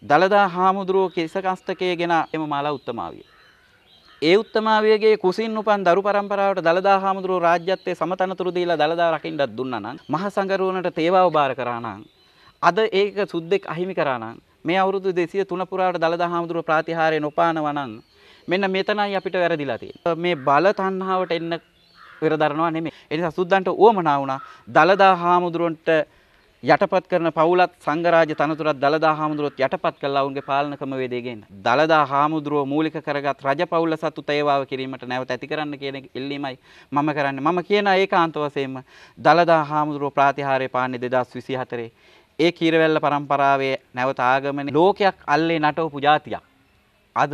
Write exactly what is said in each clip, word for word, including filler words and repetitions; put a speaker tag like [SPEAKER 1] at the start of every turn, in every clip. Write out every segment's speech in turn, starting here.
[SPEAKER 1] දලදා හාමුදුරුවෝ කෙසකස්තකයේ ගෙන එම මාලා උත්තමාවිය. ඒ උත්තමාවියගේ කුසින් උපන් දරු පරම්පරාවට දලදා හාමුදුරුවෝ රාජ්‍යත්වයේ සමතනතුරු දීලා දලදා රකින්නත් දුන්නා නම් මහා සංඝරුවනට තේවාව බාර කරා නම් අද ඒක සුද්දෙක් අහිමි කරා නම් මේ අවුරුදු දෙසිය තුන පුරාවට දලදා හාමුදුරුවෝ ප්‍රාතිහාර්ය නොපානවා නම් මෙන්න මෙතනයි අපිට වැරදිලා තියෙන්නේ. මේ බල තණ්හාවට එන්න පෙර දරනවා නෙමෙයි. ඒ නිසා සුද්දන්ට උවමනා වුණා දලදා හාමුදුරුවන්ට යටපත් කරන පවුලත් සංඝරාජ තනතුරත් දලදා හාමුදුරුවොත් යටපත් කළා වුන්ගේ පාලනකම වේදේ ගේන්න. දලදා හාමුදුරුවෝ මූලික කරගත් රජ පවුල සතු තේවාව කිරීමට නැවත ඇති කරන්න කියන ඉල්ලීමයි මම කරන්නේ. මම කියන ඒකාන්ත වශයෙන්ම දලදා හාමුදුරුවෝ ප්‍රාතිහාර්ය පාන්නේ දෙදාස් විසිහතරේ. ඒ කීරවැල්ල පරම්පරාවේ නැවත ආගමනේ ලෝකයක් අල්ලේ නටවපු જાතියක්. අද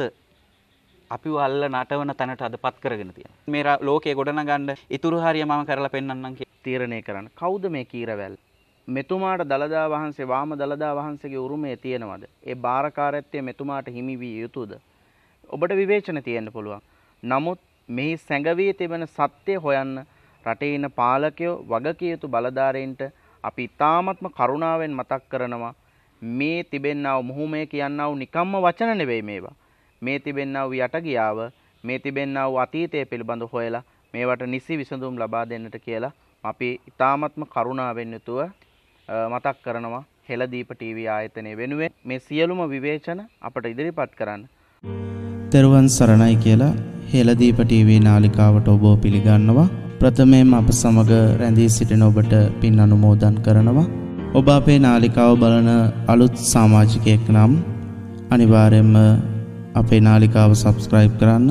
[SPEAKER 1] අපිව අල්ල නටවන තැනට අදපත් කරගෙන තියෙනවා. මේ ලෝකයේ ගොඩනගන්න ඉතුරු හරිය මම කරලා පෙන්නන්නම් කියලා තීරණය කරන්න. කවුද මේ කීරවැල්ල? මෙතුමාට දලදා වහන්සේ වාම දලදා වහන්සේගේ උරුමය තියෙනවද? ඒ බාරකාරත්වය මෙතුමාට හිමි විය යුතුද? ඔබට විවේචන තියෙන්න පුළුවන්. නමුත් මෙහි සැඟවී තිබෙන සත්‍ය හොයන්න රටේ ඉන්න පාලකයෝ වගකිය යුතු බලධාරීන්ට අපි තාමත්ම කරුණාවෙන් මතක් කරනවා මේ තිබෙන්නා වූ මොහුමේ කියන්නා වූ නිකම්ම වචන නෙවෙයි මේවා. මේ තිබෙන්නා වූ යටගියාව මේ තිබෙන්නා වූ අතීතය පිළිබඳ හොයලා මේවට නිසි විසඳුම් ලබා දෙන්නට කියලා අපි තාමත්ම කරුණාවෙන් යුතුව මතක් කරනවා හෙළදීප ටීවී ආයතනය වෙනුවෙන් මේ සියලුම විවේචන අපට ඉදිරිපත් කරන්න.
[SPEAKER 2] තෙරුවන් සරණයි කියලා හෙළදීප ටීවී නාලිකාවට ඔබ පිළිගන්නවා. ප්‍රථමයෙන්ම අප සමග රැඳී සිටින ඔබට පින් අනුමෝදන් කරනවා. ඔබ අපේ නාලිකාව බලන අලුත් සමාජිකයෙක් නම් අනිවාර්යයෙන්ම අපේ නාලිකාව සබ්ස්ක්‍රයිබ් කරන්න.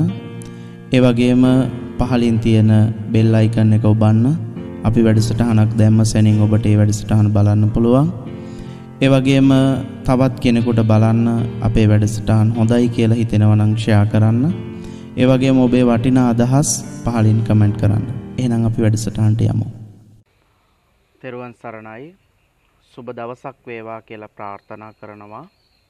[SPEAKER 2] ඒ වගේම පහලින් තියෙන බෙල් අයිකන් එක ඔබන්න. අපි වැඩසටහනක් දැම්ම සැනින් ඔබට ඒ වැඩසටහන බලන්න පුළුවන්. ඒ වගේම තවත් කෙනෙකුට බලන්න අපේ වැඩසටහන් හොඳයි කියලා හිතෙනවා නම් ෂෙයා කරන්න. ඒ වගේම ඔබේ වටිනා අදහස් පහලින් කමෙන්ට් කරන්න. එහෙනම් අපි වැඩසටහනට යමු.
[SPEAKER 1] තෙරුවන් සරණයි. සුබ දවසක් වේවා කියලා ප්‍රාර්ථනා කරනවා.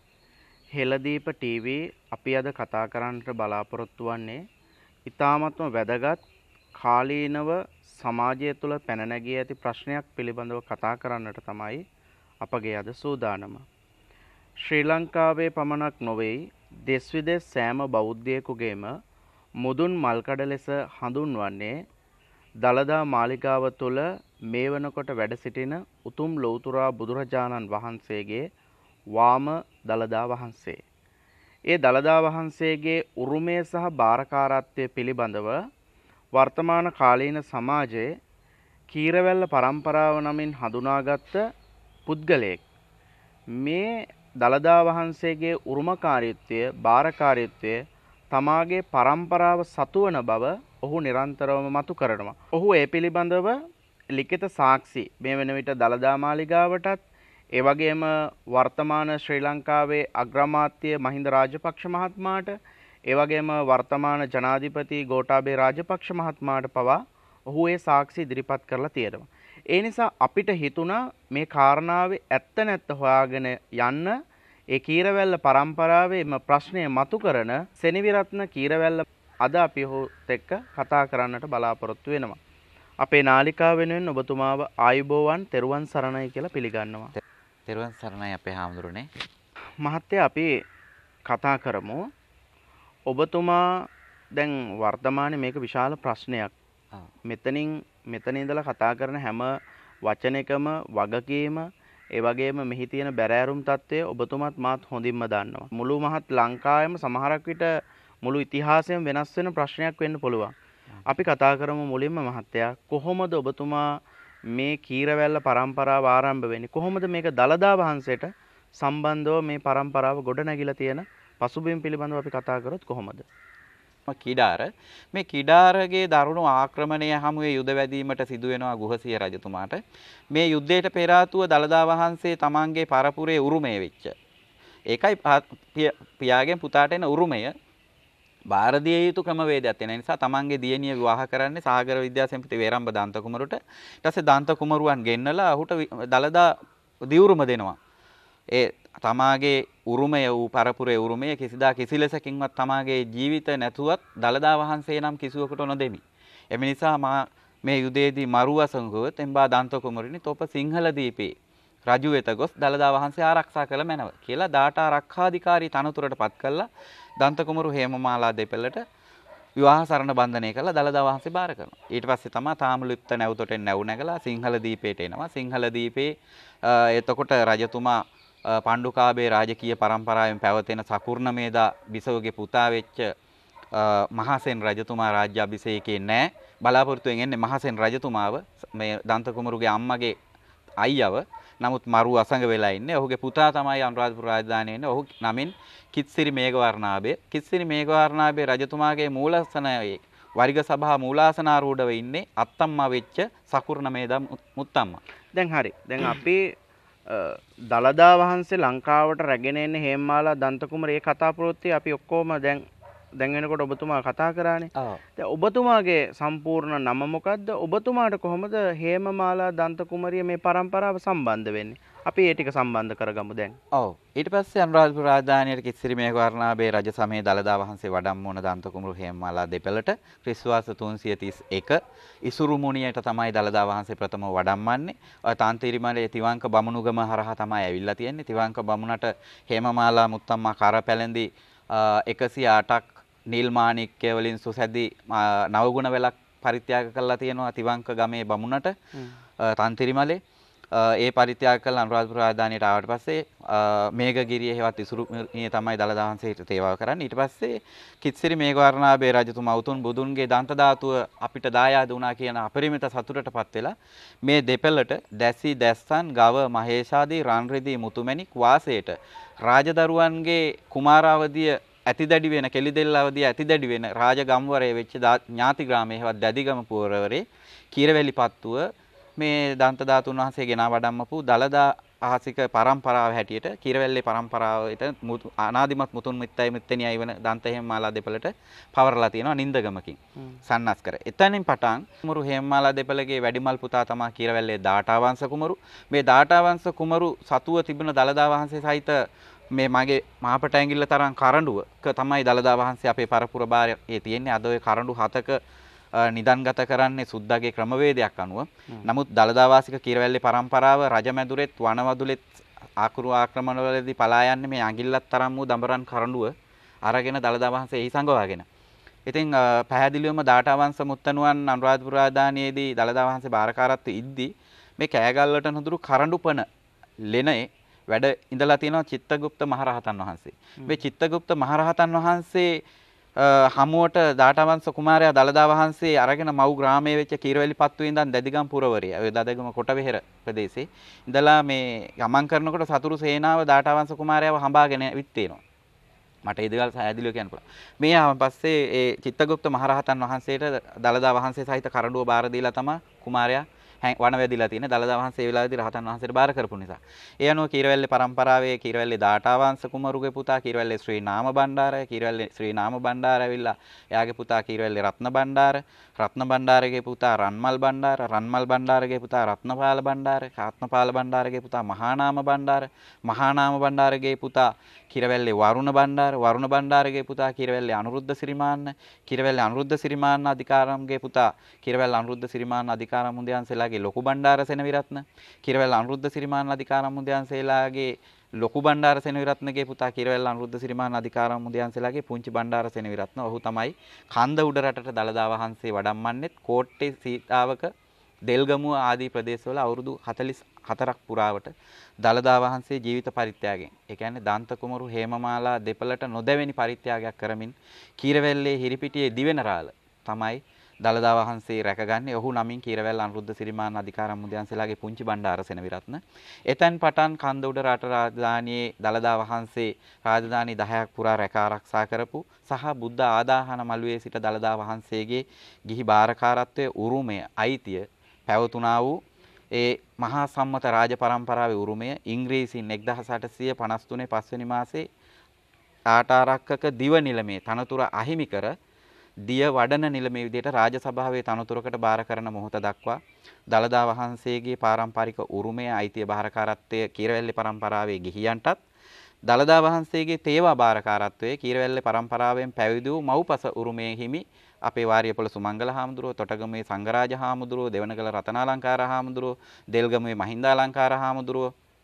[SPEAKER 1] හෙළදීප ටීවී අපි අද කතා කරන්නට බලාපොරොත්තු වන්නේ ඉතාමත්ම වැදගත් කාලීනව සමාජය තුළ පැන නැගී ඇති ප්‍රශ්නයක් පිළිබඳව කතා කරන්නට තමයි අපගේ අද සූදානම. ශ්‍රී ලංකාවේ පමණක් නොවේ දෙස් විදෙස් සෑම බෞද්ධයෙකුගේම මුදුන් මල්කඩ ලෙස හඳුන්වන්නේ දලදා මාලිගාව තුළ මේ වනකොට වැඩ සිටින උතුම් ලෞතුරා බුදුරජාණන් වහන්සේගේ වාම දලදා වහන්සේ. ඒ දලදා වහන්සේගේ උරුමය සහ බාරකාරත්වය පිළිබඳව වර්තමාන කාලීන සමාජයේ කීරවැල්ල පරම්පරාව නමින් හඳුනාගත්ත පුද්ගලයෙක් මේ දලදා වහන්සේගේ උරුමකාරීත්වය බාරකාරීත්වය තමාගේ පරම්පරාව සතුවන බව ඔහු නිරන්තරවම මතු කරනවා. ඔහු ඒ පිළිබඳව ලිඛිත සාක්ෂි මේ වෙන විට දලදා මාලිගාවටත් ඒ වගේම වර්තමාන ශ්‍රී ලංකාවේ අග්‍රාමාත්‍ය මහින්ද රාජපක්ෂ මහත්මයාට ඒ වගේම වර්තමාන ජනාධිපති ගෝඨාභය රාජපක්ෂ මහත්මයාට පවා ඔහු ඒ සාක්ෂි ඉදිරිපත් කරලා තියෙනවා. ඒ නිසා අපිට හිතුණා මේ කාරණාවේ ඇත්ත නැත්ත හොයාගෙන යන්න ඒ කීරවැල්ල පරම්පරාවේම ප්‍රශ්නය මතු කරන සෙනවිරත්න කීරවැල්ල අද අපි ඔහුත් එක්ක කතා කරන්නට බලාපොරොත්තු වෙනවා. අපේ නාලිකාව වෙනුවෙන් ඔබතුමාව ආයුබෝවන් තෙරුවන් සරණයි කියලා පිළිගන්නවා.
[SPEAKER 3] තෙරුවන් සරණයි අපේ හාමුදුරනේ.
[SPEAKER 1] මහත්තයා අපි කතා කරමු. ඔබතුමා දැන් වර්තමානයේ මේක විශාල ප්‍රශ්නයක්. මෙතනින් මෙතන ඉඳලා කතා කරන හැම වචනයකම වගකීම ඒ වගේම මෙහි තියෙන බැරෑරුම් තත්ත්වය ඔබතුමාත් මාත් හොඳින්ම දන්නවා. මුළු මහත් ලංකාවෙම සමහරක් විට මුළු ඉතිහාසයම වෙනස් වෙන ප්‍රශ්නයක් වෙන්න පුළුවන්. අපි කතා කරමු මුලින්ම මහත්තයා කොහොමද ඔබතුමා මේ කීරවැල්ල පරම්පරාව ආරම්භ වෙන්නේ? කොහොමද මේක දලදා වහන්සේට සම්බන්ධව මේ පරම්පරාව ගොඩ නැගිලා තියෙන පසුබිම් පිළිබඳව අපි කතා කරොත් කොහොමද?
[SPEAKER 3] කිඩාර මේ කිඩාරගේ දරුණු ආක්‍රමණය හමුවේ යුද වැදීමට සිදු වෙනවා ගුහසිය රජතුමාට. මේ යුද්ධයට පෙර ආතුව දලදා වහන්සේ තමන්ගේ පරපුරේ උරුමය වෙච්ච. ඒකයි පියාගෙන් පුතාට එන උරුමය බාර දිය යුතු ක්‍රමවේදයක් තියෙන නිසා තමන්ගේ දියණිය විවාහ කරන්නේ සාගර විද්‍යාසම්පති වේරම්බ දන්ත කුමරුට. ඊට පස්සේ දන්ත කුමරුවන් ගෙන්නලා ඔහුට දලදා දිවුරුම දෙනවා. ඒ තමාගේ උරුමය වූ පරපුරේ උරුමය කිසිදා කිසිලෙසකින්වත් තමාගේ ජීවිත නැතුවත් දලදා වහන්සේ නම් කිසිවකට නොදෙමි. එම නිසා මා මේ යුදයේදී මරුවසඟුවත් එම්බා දන්ත කුමරිනි තොප සිංහල දීපේ රජු වෙත ගොස් දළදා වහන්සේ ආරක්ෂා කළ මැනව කියලා දාට ආරක්ෂාධිකාරී තනතුරට පත් කළා දන්ත කුමරු හේමමාලා දෙපළට විවාහ සරණ බන්ධනය කළා දළදා වහන්සේ බාර කරනවා. ඊට පස්සේ තමයි තාමලුප්ත නැවතොටෙන් නැව් නැගලා සිංහල දීපයට එනවා. සිංහල දීපේ එතකොට රජතුමා පණ්ඩුකාභය රාජකීය පරම්පරාවෙන් පැවතෙන සකුර්ණමේදා බිසවගේ පුතා වෙච්ච මහසෙන් රජතුමා රාජ්‍ය අභිෂේකේ නැහැ. බලාපොරොත්තුෙන් එන්නේ මහසෙන් රජතුමාව මේ දන්ත කුමරුගේ අම්මගේ අයියව. නමුත් මරු අසඟ වෙලා ඉන්නේ. ඔහුගේ පුතා තමයි අනුරාධපුර රාජධානියේ ඉන්නේ. ඔහු නමින් කිත්සිරි මේඝවර්ණාභය. කිත්සිරි මේඝවර්ණාභය රජතුමාගේ මූලාසනයේ වරිග සභා මූලාසනාරූඪව ඉන්නේ අත්තම්මා වෙච්ච සකුර්ණමේදා මුත්තම්මා.
[SPEAKER 1] දැන් හරි. දැන් අපි දළදා වහන්සේ ලංකාවට රැගෙන එන්නේ හේමමාලා දන්ත කුමරු ඒ කතා ප්‍රවෘත්ති අපි ඔක්කොම දැන් දැන් වෙනකොට ඔබතුමා කතා කරානේ. දැන් ඔබතුමාගේ සම්පූර්ණ නම මොකද්ද? ඔබතුමාට කොහොමද හේමමාලා දන්ත කුමරිය මේ පරම්පරාව සම්බන්ධ වෙන්නේ? අපි ඒ ටික සම්බන්ධ කරගමු දැන්.
[SPEAKER 3] ඔව්. ඊට පස්සේ අනුරාධපුර රාජධානියට කිත්සිරි මේඝවර්ණාභය රජ සමයේ දළදා වහන්සේ වඩම්මවන දන්ත කුමරු හේමමාලා දෙපළට ක්‍රිස්තුවර්ෂ තුන්සිය තිස් එක ඉසුරු මුනියට තමයි දළදා වහන්සේ ප්‍රථම වඩම්මන්නේ. ඔය තාන්තිරිමලේ තිවංක බමුණුගම හරහා තමයි ඇවිල්ලා තියෙන්නේ. තිවංක බමුණට හේමමාලා මුත්තම්මා කර පැලඳි එකසිය අටක් නිල් මාණික්‍ය වලින් සුසැදි නවගුණ වෙලක් පරිත්‍යාග කළා තියෙනවා තිවංක ගමේ බමුණට තාන්තිරිමලේ. ඒ පරිත්‍යාග කළ අනුරාධපුර රාජධානියට ආවට පස්සේ මේඝගිරියේ හෙවත් ඉසුරුමිය තමයි දළදා වහන්සේට තේවාව කරන්නේ. ඊට පස්සේ කිත්සිරි මේඝවර්ණාභය රජතුමා උතුම් බුදුන්ගේ දන්ත ධාතුව අපිට දායාද වුණා කියන අපරිමිත සතුටටපත් වෙලා මේ දෙපළට දැසි දැස්සන් ගව මහේෂාදී රන් රිදී මුතුමැණික් වාසයට රාජදරුවන්ගේ කුමාරාවදිය ඇතිදැඩි වෙන කෙලිදෙල්ලවදිය ඇතිදැඩි වෙන රාජගම්වරයේ වෙච්ච ඥාති ග්‍රාමයේ හෙවත් දැදිගම පුරවරේ කීරවැලි පත්තුව මේ දන්ත ධාතුන් වහන්සේ ගෙනා වඩම්මපු දළදා ආසික පරම්පරාව හැටියට කීරවැල්ලේ පරම්පරාවට අනාදිමත් මුතුන් මිත්තයි මිත්තණියයි වන දන්ත හේමමාලා දෙපළට පවරලා තියෙනවා නින්දගමකින් සන්නස් කර. එතනින් පටන් කුමරු හේමමාලා දෙපළගේ වැඩිමල් පුතා තමයි කීරවැල්ලේ දාඨාවංශ කුමරු. මේ දාඨාවංශ කුමරු සතුව තිබුණ දළදා වහන්සේ සහිත මේ මගේ මාපට ඇඟිල්ල තරම් කරඬුවක තමයි දළදා වහන්සේ අපේ පරපුර භාරයේ තියෙන්නේ. අද ඔය කරඬු හතක නිදන්ගත කරන්නේ සුද්දාගේ ක්‍රමවේදයක් අනුව. නමුත් දළදා වාසික කීරවැල්ලේ පරම්පරාව රජමැදුරෙත් වනවදුලෙත් ආකුරු ආක්‍රමණවලදී පලා යන්නේ මේ ඇඟිල්ලක් තරම් වූ දඹරන් කරඬුව අරගෙන දළදා වහන්සේ එහි සංගවාගෙන. ඉතින් පැහැදිලිවම දාඨාවංශ මුත්තණුවන් අනුරාධපුර රාජධානියේදී දළදා වහන්සේ බාරකාරත්වයේ ඉද්දී මේ කෑගල්ලට නුදුරු කරඬුපන ලෙනේ වැඩ ඉඳලා තියෙනවා චිත්තගුප්ත මහරහතන් වහන්සේ. මේ චිත්තගුප්ත මහරහතන් වහන්සේ හමුවට දාඨාවංශ කුමාරයා දළදා වහන්සේ අරගෙන මව් ග්‍රාමයේ වෙච්ච කීරවැලි පත්තුවේ ඉඳන් දැදිගම් පුරවරිය. ඔය දදගම කොටවෙහෙර ප්‍රදේශේ ඉඳලා මේ ගමන් කරනකොට සතුරු සේනාව දාඨාවංශ කුමාරයාව හඹාගෙන විත් තියෙනවා. මට ඒ දේවල් පැහැදිලිව කියන්න පුළුවන්. මේ ආවන් පස්සේ ඒ චිත්තගුප්ත මහරහතන් වහන්සේට දළදා වහන්සේ සහිත කරඬුව බාර දීලා තමයි කුමාරයා වන වැදිලා තියෙන. දළදා වහන්සේ ඒ වෙලාවේදී රහතන් වහන්සේට බාර කරපු නිසා. ඒ අනුව කීරවැල්ලේ පරම්පරාවේ කීරවැල්ලේ දාඨාවංශ කුමරුගේ පුතා කීරවැල්ලේ ශ්‍රී නාම බණ්ඩාරය කීරවැල්ලේ ශ්‍රී නාම බණ්ඩාර ඇවිල්ලා එයාගේ පුතා කීරවැල්ලේ රත්න බණ්ඩාර රත්න බණ්ඩාරගේ පුතා රන්මල් බණ්ඩාර රන්මල් බණ්ඩාරගේ පුතා රත්නපාල බණ්ඩාර රත්නපාල බණ්ඩාරගේ පුතා මහානාම බණ්ඩාර මහානාම බණ්ඩාරගේ පුතා කීරවැල්ලේ වරුණ බණ්ඩාර වරුණ බණ්ඩාරගේ පුතා කීරවැල්ලේ අනුරුද්ධ සිරිමාන්න කීරවැල්ලේ අනුරුද්ධ සිරිමාන්න අධිකාරම්ගේ පුතා කීරවැල්ල අනුරුද්ධ සිරිමාන්න අධිකාරම් මුදයන්සේලාගේ ලොකු බණ්ඩාර සෙනවිරත්න කීරවැල්ල අනුරුද්ධ සිරිමාන්න අධිකාරම් මුදයන්සේලාගේ ලොකු බණ්ඩාර සෙනවිරත්නගේ පුතා කීරවැල්ල අනුරුද්ධ සිරිමාන්න අධිකාරම් මුදයන්සේලාගේ පුංචි බණ්ඩාර සෙනවිරත්න. ඔහු තමයි කන්ද උඩ රටට දළදා වහන්සේ වඩම්මන්නේත් කෝට්ටේ සීතාවක දෙල්ගමුව ආදී ප්‍රදේශවල අවුරුදු හතළිස් හතරක් පුරාවට දළදා වහන්සේ ජීවිත පරිත්‍යාගයෙන් ඒ කියන්නේ දන්ත කුමරු හේමමාලා දෙපළට නොදැවෙනි පරිත්‍යාගයක් කරමින් කීරවැල්ලේ හිරිපිටියේ දිවෙනරාල තමයි දළදා වහන්සේ රැකගන්නේ. ඔහු නමින් කීරවැල්ල අනුරුද්ධ සිරිමාන්න අධිකාරම් මුදයන්සේලාගේ පුංචි බණ්ඩාර සෙනවිරත්න. එතෙන් පටන් කන්ද උඩ රට රාජධානියේ දළදා වහන්සේ රාජධානි දහයක් පුරා රැක ආරක්ෂා කරපු සහ බුද්ධ ආදාහන මළුවේ සිට දළදා වහන්සේගේ ගිහි බාරකාරත්වයේ උරුමය අයිතිය පැවතුනා වූ ඒ මහා සම්මත රාජ පරම්පරාවේ උරුමය ඉංග්‍රීසින් එක්දහස් අටසිය පනස් තුනේ පස්වෙනි මාසේ තාඨාරක්කක දිව නිලමේ තනතුර අහිමි කර දිය වඩන නිලමේ විදිහට රාජ සභාවේ තනතුරකට බාර කරන මොහොත දක්වා දළදා වහන්සේගේ පාරම්පරික උරුමය අයිතිය බාරකාරත්වයේ කීරවැල්ලේ පරම්පරාවේ ගිහියන්ටත් දළදා වහන්සේගේ තේවා බාරකාරත්වයේ කීරවැල්ලේ පරම්පරාවෙන් පැවිදි වූ මව්පස උරුමයේ හිමි අපේ වාරියපොළ සුමංගල හාමුදුරුවෝ, තොටගමේ සංඝරාජ හාමුදුරුවෝ, දෙවනගල රතනාලංකාර හාමුදුරුවෝ, දෙල්ගමේ මහින්දාලංකාර හාමුදුරුවෝ,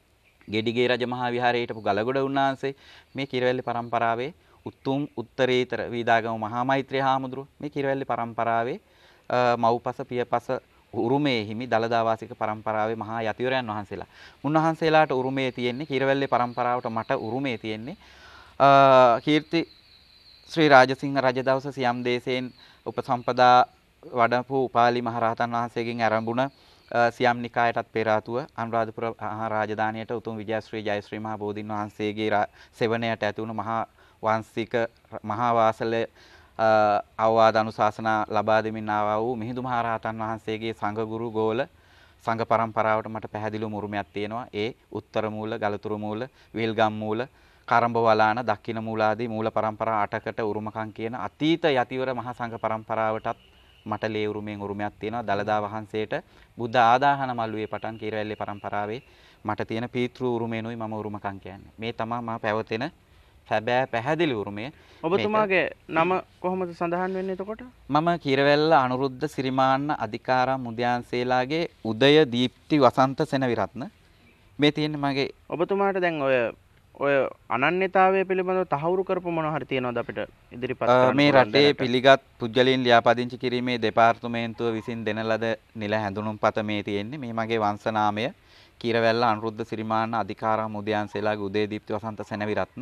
[SPEAKER 3] ගෙඩිගේ රජ මහා විහාරයේ හිටපු ගලගොඩ උන්වහන්සේ මේ කිරවැල්ලේ පරම්පරාවේ උතුම් උත්තරීතර වීදාගම මහා මෛත්‍රී හාමුදුරුව මේ කිරවැල්ලේ පරම්පරාවේ මව්පස පියපස උරුමේ හිමි දළදා වාසික පරම්පරාවේ මහා යතිවරයන් වහන්සේලා. උන්වහන්සේලාට උරුමේ තියෙන්නේ කිරවැල්ලේ පරම්පරාවට මට උරුමේ තියෙන්නේ කීර්ති ශ්‍රී රාජසිංහ රජදවස සියම් දේශයෙන් උපසම්පදා වඩපු උපාලි මහරහතන් වහන්සේගෙන් ආරම්භුණ සියම් නිකායටත් පෙර ආතුව අනුරාධපුර රාජධානියට උතුම් විජයශ්‍රී ජයශ්‍රී මහා බෝධීන් වහන්සේගේ සෙවණයට ඇති වුණු මහා වංශික මහා වාසල අවවාද අනුශාසනා ලබා දෙමින් ආවා වූ මිහිඳු මහරහතන් වහන්සේගේ සංඝ ගුරු ගෝල සංඝ පරම්පරාවට මට පැහැදිලිව මුරුමයක් තියෙනවා. ඒ උත්තර මූල, ගලතුරු මූල, විල්ගම් මූල, කරඹ වලාන, දක්ඛින මූල ආදී මූල පරම්පරා අටකට උරුමකම් කියන අතීත යතිවර මහා සංඝ පරම්පරාවටත් මට ලේ උරුමෙන් උරුමයක් තියෙනවා. දළදා වහන්සේට බුද්ධ ආදාහන මළුවේ පටන් කීරවැල්ලේ පරම්පරාවේ මට තියෙන පීතෘ උරුමෙනුයි මම උරුමකම් කියන්නේ. මේ තමයි මම පැවතෙන හැබැයි පැහැදිලි උරුමය.
[SPEAKER 1] ඔබතුමාගේ නම කොහොමද සඳහන් වෙන්නේ එතකොට?
[SPEAKER 3] මම කීරවැල්ල අනුරුද්ධ සිරිමාන්න අධිකාරම් මුද්‍යාංශේලාගේ උදය දීප්ති වසන්ත සෙනවිරත්න. මේ තියෙන්නේ මගේ.
[SPEAKER 1] ඔබතුමාට දැන් ඔය ඔය අනන්‍යතාවය පිළිබඳව තහවුරු කරපු මොනවා හරි තියෙනවද අපිට ඉදිරිපත් කරන්න?
[SPEAKER 3] මේ රටේ පිළිගත් පුද්ගලයන් ලියාපදිංචි කිරීමේ දෙපාර්තමේන්තුව විසින් දෙන ලද නිල හැඳුනුම්පත මේ තියෙන්නේ. මේ මගේ වංශ නාමය කීරවැල්ල අනුරුද්ධ සිරිමාන්න අධිකාරම් මුද්‍යාංශේලාගේ උදය දීප්ති වසන්ත සෙනවිරත්න.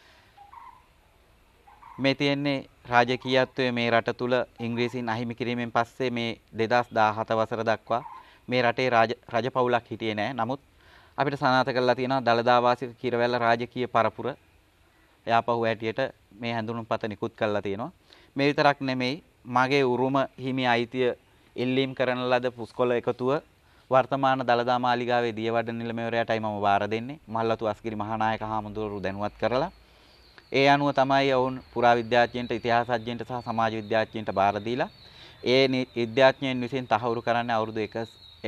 [SPEAKER 3] මේ තියෙන්නේ රාජකීයත්වයේ මේ රට තුල ඉංග්‍රීසින් අහිමි කිරීමෙන් පස්සේ මේ දෙදහස් දාහත වසර දක්වා මේ රටේ රාජ රජ පවුලක් හිටියේ නැහැ. නමුත් අපිට සනාථ කරලා තියෙනවා දළදා වාසික කිරවැල්ල රාජකීය පරපුර. යාපහුව හැටියට මේ හැඳුනුම්පත නිකුත් කරලා තියෙනවා. මේ විතරක් නෙමෙයි මගේ උරුම හිමි අයිතිය එල්ලීම් කරන ලද පුස්කොළ එකතුව වර්තමාන දළදා මාලිගාවේ දියවඩ නිලමේවරයාටයි මම වාර දෙන්නේ. මල්ලතු අස්ගිරි මහානායක හාමුදුරුවෝ දැනුවත් කරලා ඒ අනුව තමයි ඔවුන් පුරාවිද්‍යාඥයන්ට, ඉතිහාසඥයන්ට සහ සමාජ විද්‍යාඥයන්ට බාර දීලා ඒ විද්‍යාඥයන් විසින් තහවුරු කරන්නේ අවුරුදු එක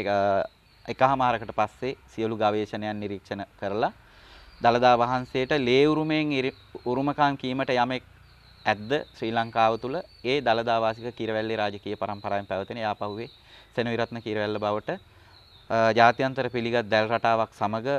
[SPEAKER 3] එකහමාරකට පස්සේ සියලු ගවේෂණයන් නිරීක්ෂණ කරලා දළදා වහන්සේට ලේ උරුමෙන් උරුමකම් කීමට යමෙක් ඇද්ද ශ්‍රී ලංකාව තුල ඒ දළදා වාසික කිරවැල්ලේ රාජකීය පරම්පරාවෙන් පැවතෙන යාපහුවේ සෙනවිරත්න කිරවැල්ල බවට ජාත්‍යන්තර පිළිගත් දැල් රටාවක් සමග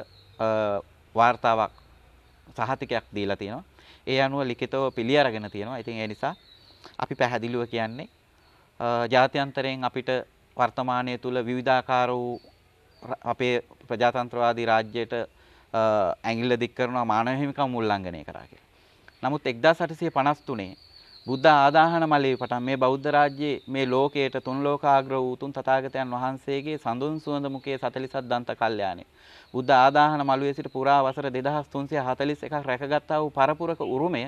[SPEAKER 3] වාර්තාවක් සහතිකයක් දීලා තියෙනවා. ඒ අනුව ලිඛිතව පිළි අරගෙන තියෙනවා. ඉතින් ඒ නිසා අපි පැහැදිලිව කියන්නේ ජාත්‍යන්තරයෙන් අපිට වර්තමානයේ තුල විවිධාකාර වූ අපේ ප්‍රජාතන්ත්‍රවාදී රාජ්‍යයට ඇඟිල්ල දික් කරනවා මානව හිමිකම් උල්ලංඝනය කරා කියලා. නමුත් එක්දාස් අටසිය පනස් තුනේ බුද්ධ ආදාහන මලේ පටන් මේ බෞද්ධ රාජ්‍යයේ මේ ලෝකයට තුන් ලෝකාග්‍ර වූ තුන් තථාගතයන් වහන්සේගේ සඳුන් සුවඳ මුඛයේ සතලිසත් දන්ත කල්යාණේ බුද්ධ ආදාහන මළුවේ සිට පුරා වසර දෙදහස් තුන්සිය හතළිස් එකක් රැකගත්තා වූ පරපුරක උරුමය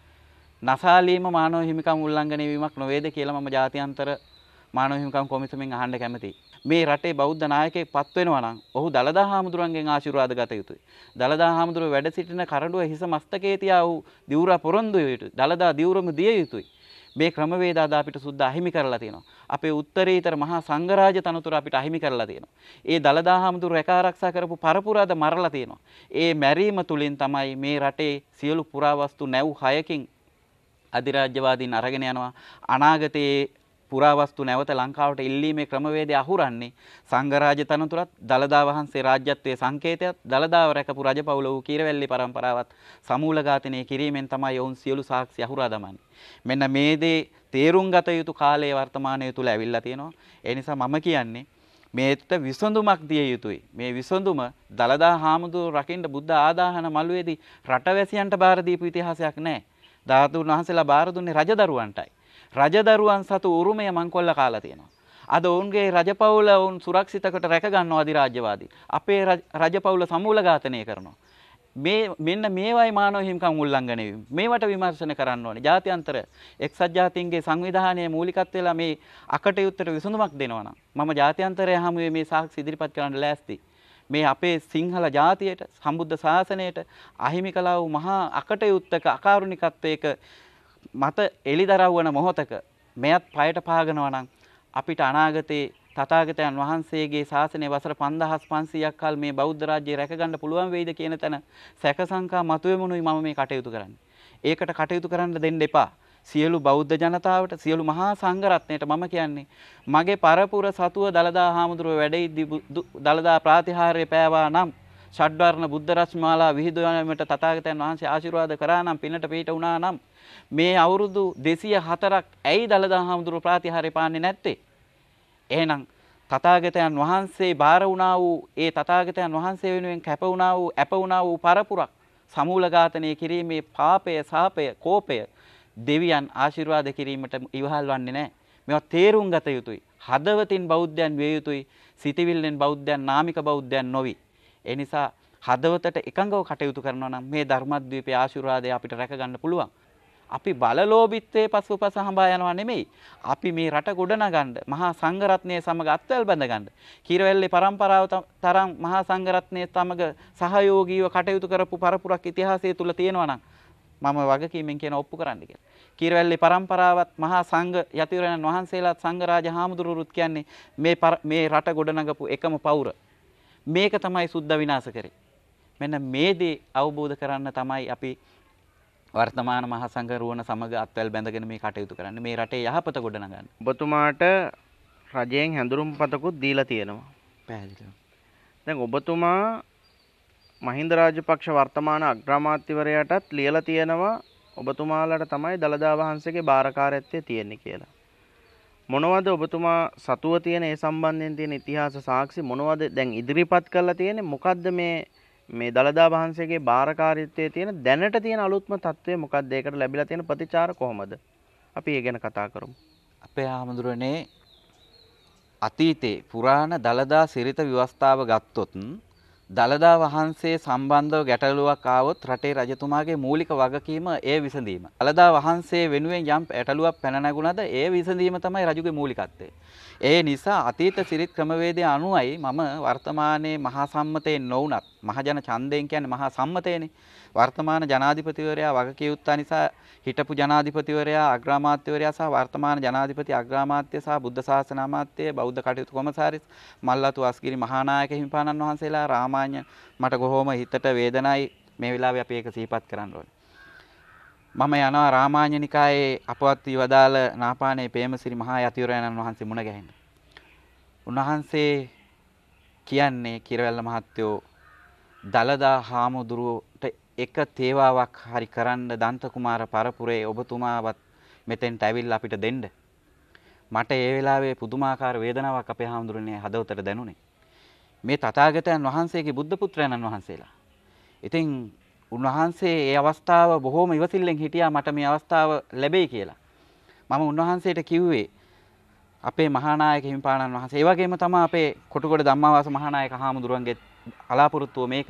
[SPEAKER 3] නසාලීම මානව හිමිකම් උල්ලංඝනය වීමක් නොවේද කියලා මම ජාත්‍යන්තර මානව හිමිකම් කොමිසමෙන් අහන්න කැමතියි. මේ රටේ බෞද්ධ නායකයෙක් පත් වෙනවා නම් ඔහු දළදා හාමුදුරන්ගෙන් ආශිර්වාද ගත යුතුයි. දළදා හාමුදුරුව වැඩ සිටින කරඬුව හිස මස්තකයේ තියා වූ දිවුරා පොරොන්දු යුතුයි. දළදා දිවුරම දිය යුතුයි. මේ ක්‍රමවේද අද අපිට සුද්ධ අහිමි කරලා තියෙනවා. අපේ උත්තරීතර මහා සංඝරාජ තනතුර අපිට අහිමි කරලා තියෙනවා. ඒ දළදා හාමුදුරුව රැක ආරක්ෂා කරපු පරපුරාද මරලා තියෙනවා. ඒ මැරීම තුලින් තමයි මේ රටේ සියලු පුරාවස්තු නැව් හයකින් අධිරාජ්‍යවාදීන් අරගෙන යනවා. අනාගතයේ පුරාවස්තු නැවත ලංකාවට ඉල්ලීමේ ක්‍රමවේදය අහුරන්නේ සංඝරාජ තනතුරත් දළදා වහන්සේ රාජ්‍යත්වයේ සංකේතයත් දළදාව රැකපු රජපෞල වූ කීරවැල්ලේ පරම්පරාවත් සමූල ඝාතනය කිරීමෙන් තමයි ඔවුන් සියලු සාක්ෂි අහුරා දමන්නේ. මෙන්න මේ දේ තේරුම් ගත යුතු කාලයේ වර්තමානයේ තුල ඇවිල්ලා තියෙනවා. ඒ නිසා මම කියන්නේ මේකට විසඳුමක් දිය යුතුයි. මේ විසඳුම දළදා හාමුදුරුවෝ රකින්න බුද්ධ ආදාහන මළුවේදී රටවැසියන්ට බාර දීපු ඉතිහාසයක් නැහැ. ධාතුන් වහන්සේලා බාර දුන්නේ රජදරුවන්ටයි. රජදරුවන් සතු උරුමය මංකොල්ල කාලා තියෙනවා. අද ඔවුන්ගේ රජපෞල ඔවුන් සුරක්ෂිතකට රැක ගන්නවා අධිරාජ්‍යවාදී. අපේ රජපෞල සමූල ඝාතනය කරනවා. මේ මෙන්න මේවයි මානව හිමිකම් උල්ලංඝනය වීම. මේවට විමර්ශන කරන්න ඕනේ. ජාත්‍යන්තර එක්සත් ජාතීන්ගේ සංවිධානයේ මූලිකත්වය වෙලා මේ අකටයුත්තට විසඳුමක් දෙනවා නම් මම ජාත්‍යන්තරය හමුවේ මේ සාක්ෂි ඉදිරිපත් කරන්න ලෑස්ති. මේ අපේ සිංහල ජාතියට සම්බුද්ධ ශාසනයට අහිමි කළා වූ මහා අකටයුත්තක අකාරුණිකත්වයක මත එලිදරව් වන මොහොතක මෙයත් පයට පාගනවා නම් අපිට අනාගතේ තථාගතයන් වහන්සේගේ ශාසනය වසර පන්දහස් පන්සීයක් කල් මේ බෞද්ධ රාජ්‍යය රැකගන්න පුළුවන් වෙයිද කියන තැන සැකසංකා මතුවෙමුනුයි මම මේ කටයුතු කරන්නේ. ඒකට කටයුතු කරන්න දෙන්න එපා. සියලු බෞද්ධ ජනතාවට සියලු මහා සංඝ රත්නයට මම කියන්නේ මගේ පරපුර සතුව දළදා හාමුදුරුවෝ වැඩ ඉද්දී දළදා ප්‍රාතිහාර්ය පෑවා නම් ෂඩ්වර්ණ බුද්ධ රශ්මාලා විහිදුවීමට තථාගතයන් වහන්සේ ආශිර්වාද කරා නම් පිනට පිට වුණා නම් මේ අවුරුදු දෙසිය හතරක් ඇයි දළදා හාමුදුරුවෝ ප්‍රාතිහාර්ය පාන්නේ නැත්තේ? එහෙනම් තථාගතයන් වහන්සේ බාර වුණා වූ ඒ තථාගතයන් වහන්සේ වෙනුවෙන් කැප වුණා වූ අප වුණා වූ පරපුරක් සමූල ඝාතනය කිරීමේ පාපය සාපය කෝපය දෙවියන් ආශිර්වාද කිරීමට ඉවහල් වන්නේ නැහැ. මේවා තේරුම් ගත යුතුයි. හදවතින් බෞද්ධයන් විය යුතුයි. සිතවිල්ලෙන් බෞද්ධයන් නාමික බෞද්ධයන් නොවි. ඒ නිසා හදවතට එකඟව කටයුතු කරනවා නම් මේ ධර්මද්වීපයේ ආශිර්වාදය අපිට රැක ගන්න පුළුවන්. අපි බලලෝභීත්වයේ පසුපස හඹා යනවා නෙමෙයි. අපි මේ රට ගොඩනගන්න මහා සංඝරත්නයේ සමග අත්වැල් බැඳ ගන්න. කීරවැල්ලේ පරම්පරාව තරම් මහා සංඝරත්නයේ සමග සහයෝගීව කටයුතු කරපු පරපුරක් ඉතිහාසය තුල තියෙනවා නම් මම වගකීමෙන් කියන ඔප්පු කරන්න කියලා. කීරවැල්ලේ පරම්පරාවත් මහා සංඝ යතිවරයන් වහන්සේලාත් සංඝ රාජ හාමුදුරුවරුත් කියන්නේ මේ මේ රට ගොඩනගපු එකම පවුර. මේක තමයි සුද්ධ විනාශ කරේ. මෙන්න මේ දේ අවබෝධ කරන්න තමයි අපි වර්තමාන මහා සංඝ රුවන සමග අත්වැල් බැඳගෙන මේ කටයුතු කරන්නේ. මේ රටේ යහපත ගොඩනගන්න.
[SPEAKER 1] ඔබතුමාට රජයෙන් හැඳුනුම්පතකුත් දීලා තියෙනවා.
[SPEAKER 3] පැහැදිලිව.
[SPEAKER 1] දැන් ඔබතුමා මහින්ද රාජපක්ෂ වර්තමාන අග්‍රාමාත්‍යවරයාටත් ලියලා තියෙනවා ඔබතුමාලට තමයි දළදා වහන්සේගේ බාරකාරත්වය තියෙන්නේ කියලා. මොනවද ඔබතුමා සතුව තියෙන ඒ සම්බන්ධයෙන් තියෙන ඉතිහාස සාක්ෂි මොනවද දැන් ඉදිරිපත් කරලා තියෙන්නේ? මොකද්ද මේ මේ දළදා වහන්සේගේ බාරකාරීත්වයේ තියෙන දැනට තියෙන අලුත්ම තත්ත්වය මොකක්ද? ඒකට ලැබිලා තියෙන ප්‍රතිචාර කොහොමද? අපි ඒ ගැන කතා කරමු.
[SPEAKER 3] අපේ ආමඳුරනේ අතීතේ පුරාණ දළදා සිරිත ව්‍යවස්ථාව ගත්තොත් දළදා වහන්සේ සම්බන්ධව ගැටලුවක් ආවොත් රටේ රජතුමාගේ මූලික වගකීම ඒ විසඳීම. දළදා වහන්සේ වෙනුවෙන් යම් ගැටලුවක් පැන නැගුණාද ඒ විසඳීම තමයි රජුගේ මූලිකත්වය. ඒ නිසා අතීත සිරිත් ක්‍රමවේදය අනුවයි මම වර්තමානයේ මහා සම්මතයෙන් නොවුනත් මහජන ඡන්දයෙන් කියන්නේ මහා සම්මතයනේ. වර්තමාන ජනාධිපතිවරයා වගකිය යුත්තා නිසා හිටපු ජනාධිපතිවරයා අග්‍රාමාත්‍යවරයා සහ වර්තමාන ජනාධිපති අග්‍රාමාත්‍ය සහ බුද්ධ ශාසන අමාත්‍ය බෞද්ධ කටයුතු කොමසාරිස් මල්ලතු අස්ගිරි මහානායක හිමිපාණන් වහන්සේලා රාමාඤ්ඤ මට කොහොම හිතට වේදනයි මේ වෙලාවේ අපි ඒක සිහිපත් කරන්න ඕනේ. මම යනවා රාමාඤ්ඤ නිකායේ අපවත් වදාළ නාපානේ පේමසිරි මහා යතිවරයන්න් වහන්සේ මුණ ගැහෙන්න. උන්වහන්සේ කියන්නේ කිරවැල්ල මහත්තයෝ දළදා හාමුදුරුවෝට එක තේවාවක් හරි කරන්න දන්ත කුමාර පරපුරේ ඔබතුමාවත් මෙතෙන්ට ඇවිල්ලා අපිට දෙන්න. මට ඒ වෙලාවේ පුදුමාකාර වේදනාවක් අපේ හාමුදුරනේ හදවතට දැනුනේ. මේ තථාගතයන් වහන්සේගේ බුද්ධ පුත්‍රයන්න් වහන්සේලා. ඉතින් උන්වහන්සේ ඒ අවස්ථාව බොහොම ඉවසිල්ලෙන් හිටියා මට මේ අවස්ථාව ලැබෙයි කියලා. මම උන්වහන්සේට කිව්වේ අපේ මහානායක හිමිපාණන් වහන්සේ ඒ වගේම තමයි අපේ කොටුගොඩ ධම්මාවාස මහානායක හාමුදුරුවන්ගේ අලාපුරුත්තුව මේක.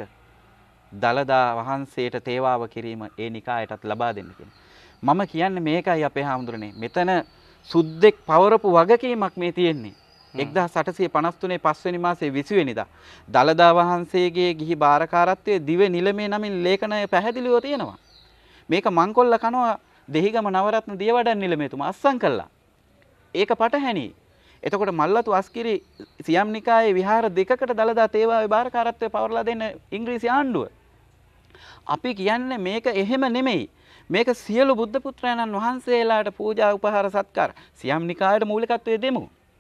[SPEAKER 3] දළදා වහන්සේට තේවාව කිරීම ඒ නිකායටත් ලබා දෙන්න කියන. මම කියන්නේ මේකයි අපේ හාමුදුරනේ. මෙතන සුද්දෙක් පවරපු වගකීමක් මේ තියෙන්නේ. එක්දහස් අටසිය පනස් තුනේ පස්වෙනි මාසේ විසි වෙනිදා දළදා වහන්සේගේ ගිහි බාරකාරත්වයේ දිව නිලමේ නමින් ලේඛනය පැහැදිලිව තියෙනවා. මේක මංකොල්ල කනවා දෙහිගම නවරත්න දියවඩන් නිලමේතුමා අස්සම් කළා. ඒක පටහැනි. එතකොට මල්ලතු අස්කිරි සියම් නිකායේ විහාර දෙකකට දළදා තේවාවේ බාරකාරත්වය පවරලා දෙන්න ඉංග්‍රීසි ආණ්ඩුව. අපි කියන්නේ මේක එහෙම නෙමෙයි. මේක සියලු බුද්ධ පුත්‍රයන්න් වහන්සේලාට පූජා උපහාර සත්කාර සියම් නිකායට මූලිකත්වය දෙමු.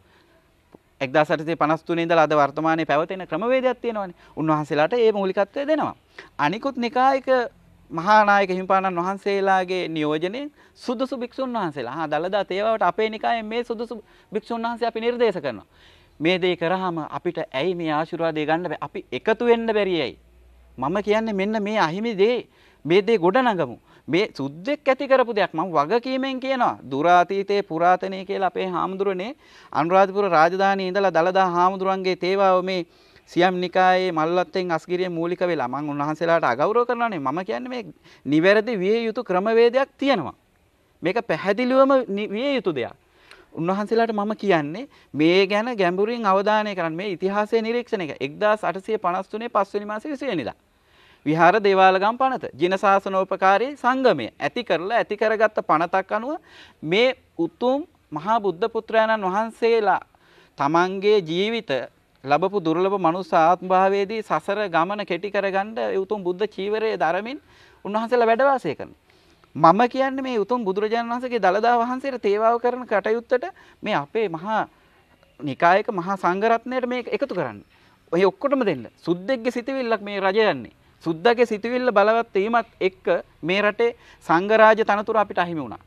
[SPEAKER 3] එක්දහස් අටසිය පනස් තුනේ ඉඳලා අද වර්තමානයේ පැවතෙන ක්‍රමවේදයක් තියෙනවානේ. උන්වහන්සේලාට ඒ මූලිකත්වය දෙනවා. අනිකුත් නිකායක මහානායක හිමිපාණන් වහන්සේලාගේ නියෝජනයෙන් සුදුසු භික්ෂුන් වහන්සේලා හා දළදා තේවාවට අපේ නිකායෙන් මේ සුදුසු භික්ෂුන් වහන්සේ අපි නිර්දේශ කරනවා. මේ දේ කරාම අපිට ඇයි මේ ආශිර්වාදය ගන්න බෑ? අපි එකතු වෙන්න බැරි ඇයි? මම කියන්නේ මෙන්න මේ අහිමි දේ මේ දේ ගොඩනගමු. මේ සුද්දෙක් ඇති කරපු දෙයක් මම වගකීමෙන් කියනවා. දුර අතීතයේ පුරාතනයේ කියලා අපේ හාමුදුරනේ අනුරාධපුර රාජධානියේ ඉඳලා දළදා හාමුදුරන්ගේ තේවාව මේ සියම් නිකායේ මල්ලත්තෙන් අස්ගිරියේ මූලික වෙලා මම උන්වහන්සේලාට අගෞරව කරනවානේ. මම කියන්නේ මේ නිවැරදි විය යුතු ක්‍රමවේදයක් තියෙනවා. මේක පැහැදිලිවම විය යුතු දෙයක්. උන්වහන්සේලාට මම කියන්නේ මේ ගැන ගැඹුරින් අවධානය කරන්න. මේ ඉතිහාසයේ නිරීක්ෂණය එක එක්දහස් අටසිය පනස් තුනේ පස්වෙනි මාසේ විසි වෙනිදා විහාර දේවාලගම් පනත ජින ශාසනෝපකාරී සංගමය ඇති කරලා ඇති කරගත්ත පනතක් අනුව මේ උතුම් මහා බුද්ධ පුත්‍රයන්න් වහන්සේලා තමන්ගේ ජීවිත ලැබපු දුර්ලභ මනුස්ස ආත්ම භාවයේදී සසර ගමන කෙටි කරගන්න උතුම් බුද්ධ චීවරයේ දරමින් උන්වහන්සේලා වැඩ වාසය කරනවා. මම කියන්නේ මේ උතුම් බුදුරජාණන් වහන්සේගේ දළදා වහන්සේට තේවාව කරන කටයුත්තට මේ අපේ මහා නිකායක මහා සංඝරත්නයට මේක එකතු කරන්න. ඔය ඔක්කොටම දෙන්න. සුද්දෙක්ගේ සිතවිල්ලක් මේ රජ යන්නේ. සුද්දගේ සිතවිල්ල බලවත් වීමත් එක්ක මේ රටේ සංඝරාජ තනතුර අපිට අහිමි වුණා.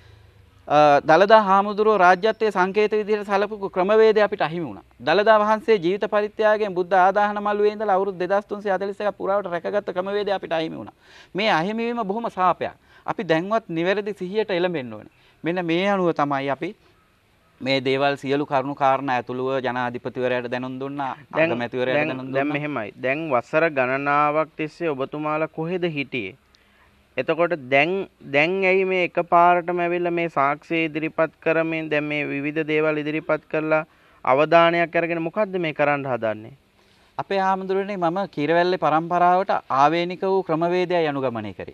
[SPEAKER 3] දළදා හාමුදුරුවෝ රාජ්‍යත්වයේ සංකේත විදිහට සැලපු ක්‍රමවේදය අපිට අහිමි වුණා. දළදා වහන්සේ ජීවිත පරිත්‍යාගයෙන් බුද්ධ ආදාහන මළුවේ ඉඳලා අවුරුදු දෙදාස් තුන්සිය හතළිස් එකක් පුරාවට රැකගත්ත ක්‍රමවේදය අපිට අහිමි වුණා. මේ අහිමි වීම බොහොම සාපයක්. අපි දැන්වත් නිවැරදි සිහියට එළඹෙන්න ඕනේ. මෙන්න මේ අනුව තමයි අපි මේ දේවල් සියලු කරුණු කාරණා ඇතුළුව ජනාධිපතිවරයාට දැනුම් දුන්නා, අගමැතිවරයාට දැනුම් දුන්නා.
[SPEAKER 1] දැන් මෙහෙමයි. දැන් වසර ගණනාවක් තිස්සේ ඔබතුමාලා කොහෙද හිටියේ? එතකොට දැන් දැන් ඇයි මේ එකපාරටම ඇවිල්ලා මේ සාක්ෂි ඉදිරිපත් කරමින් දැන් මේ විවිධ දේවල් ඉදිරිපත් කරලා අවධානයක් අරගෙන මොකද්ද මේ කරන්න හදන්නේ?
[SPEAKER 3] අපේ ආමඳුරනේ මම කීරවැල්ලේ පරම්පරාවට ආවේනික වූ ක්‍රමවේදයයි අනුගමනය කරේ.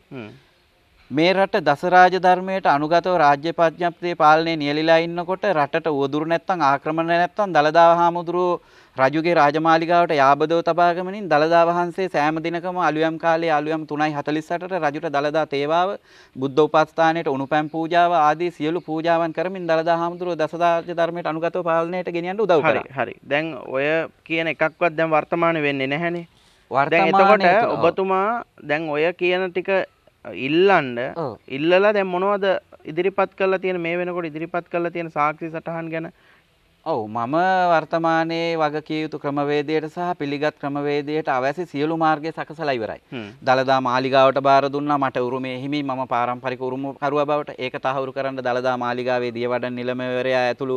[SPEAKER 3] මේ රට දසරාජ ධර්මයට අනුගතව රාජ්‍ය ප්‍රඥප්තියේ පාලනය නියැලිලා ඉන්නකොට රටට උවදුරු නැත්තම් ආක්‍රමණ නැත්තම් දළදා හාමුදුරුවෝ රජුගේ රාජමාලිගාවට යාබදව තබා ගමනින් දළදා වහන්සේ සෑම දිනකම අලුයම් කාලයේ අලුයම් තුනයි හතළිස් අටට රජුට දළදා තේවාව බුද්ධ උපස්ථානයට උණුපැන් පූජාව ආදී සියලු පූජාවන් කරමින් දළදා හාමුදුරුවෝ දසරාජ ධර්මයට අනුගතව පාලනයට ගෙනියන්න උදව් කරා.
[SPEAKER 1] හරි හරි. දැන් ඔය කියන එකක්වත් දැන් වර්තමානයේ වෙන්නේ නැහැනේ. දැන් එතකොට ඔබතුමා දැන් ඔය කියන ටික ඉල්ලන්න ඉල්ලලා දැන් මොනවද ඉදිරිපත් කරලා තියෙන මේ වෙනකොට ඉදිරිපත් කරලා තියෙන සාක්ෂි සටහන් ගැන?
[SPEAKER 3] ඔව් මම වර්තමානයේ වගකිය යුතු ක්‍රමවේදයට සහ පිළිගත් ක්‍රමවේදයට අවශ්‍ය සියලු මාර්ගය සකසලා ඉවරයි. දළදා මාලිගාවට බාර දුන්නා මට උරුමේ හිමි මම පාරම්පරික උරුමකරුවා බවට ඒක තහවුරු කරන්න දළදා මාලිගාවේ දියවඩන නිලමේවරයා ඇතුළු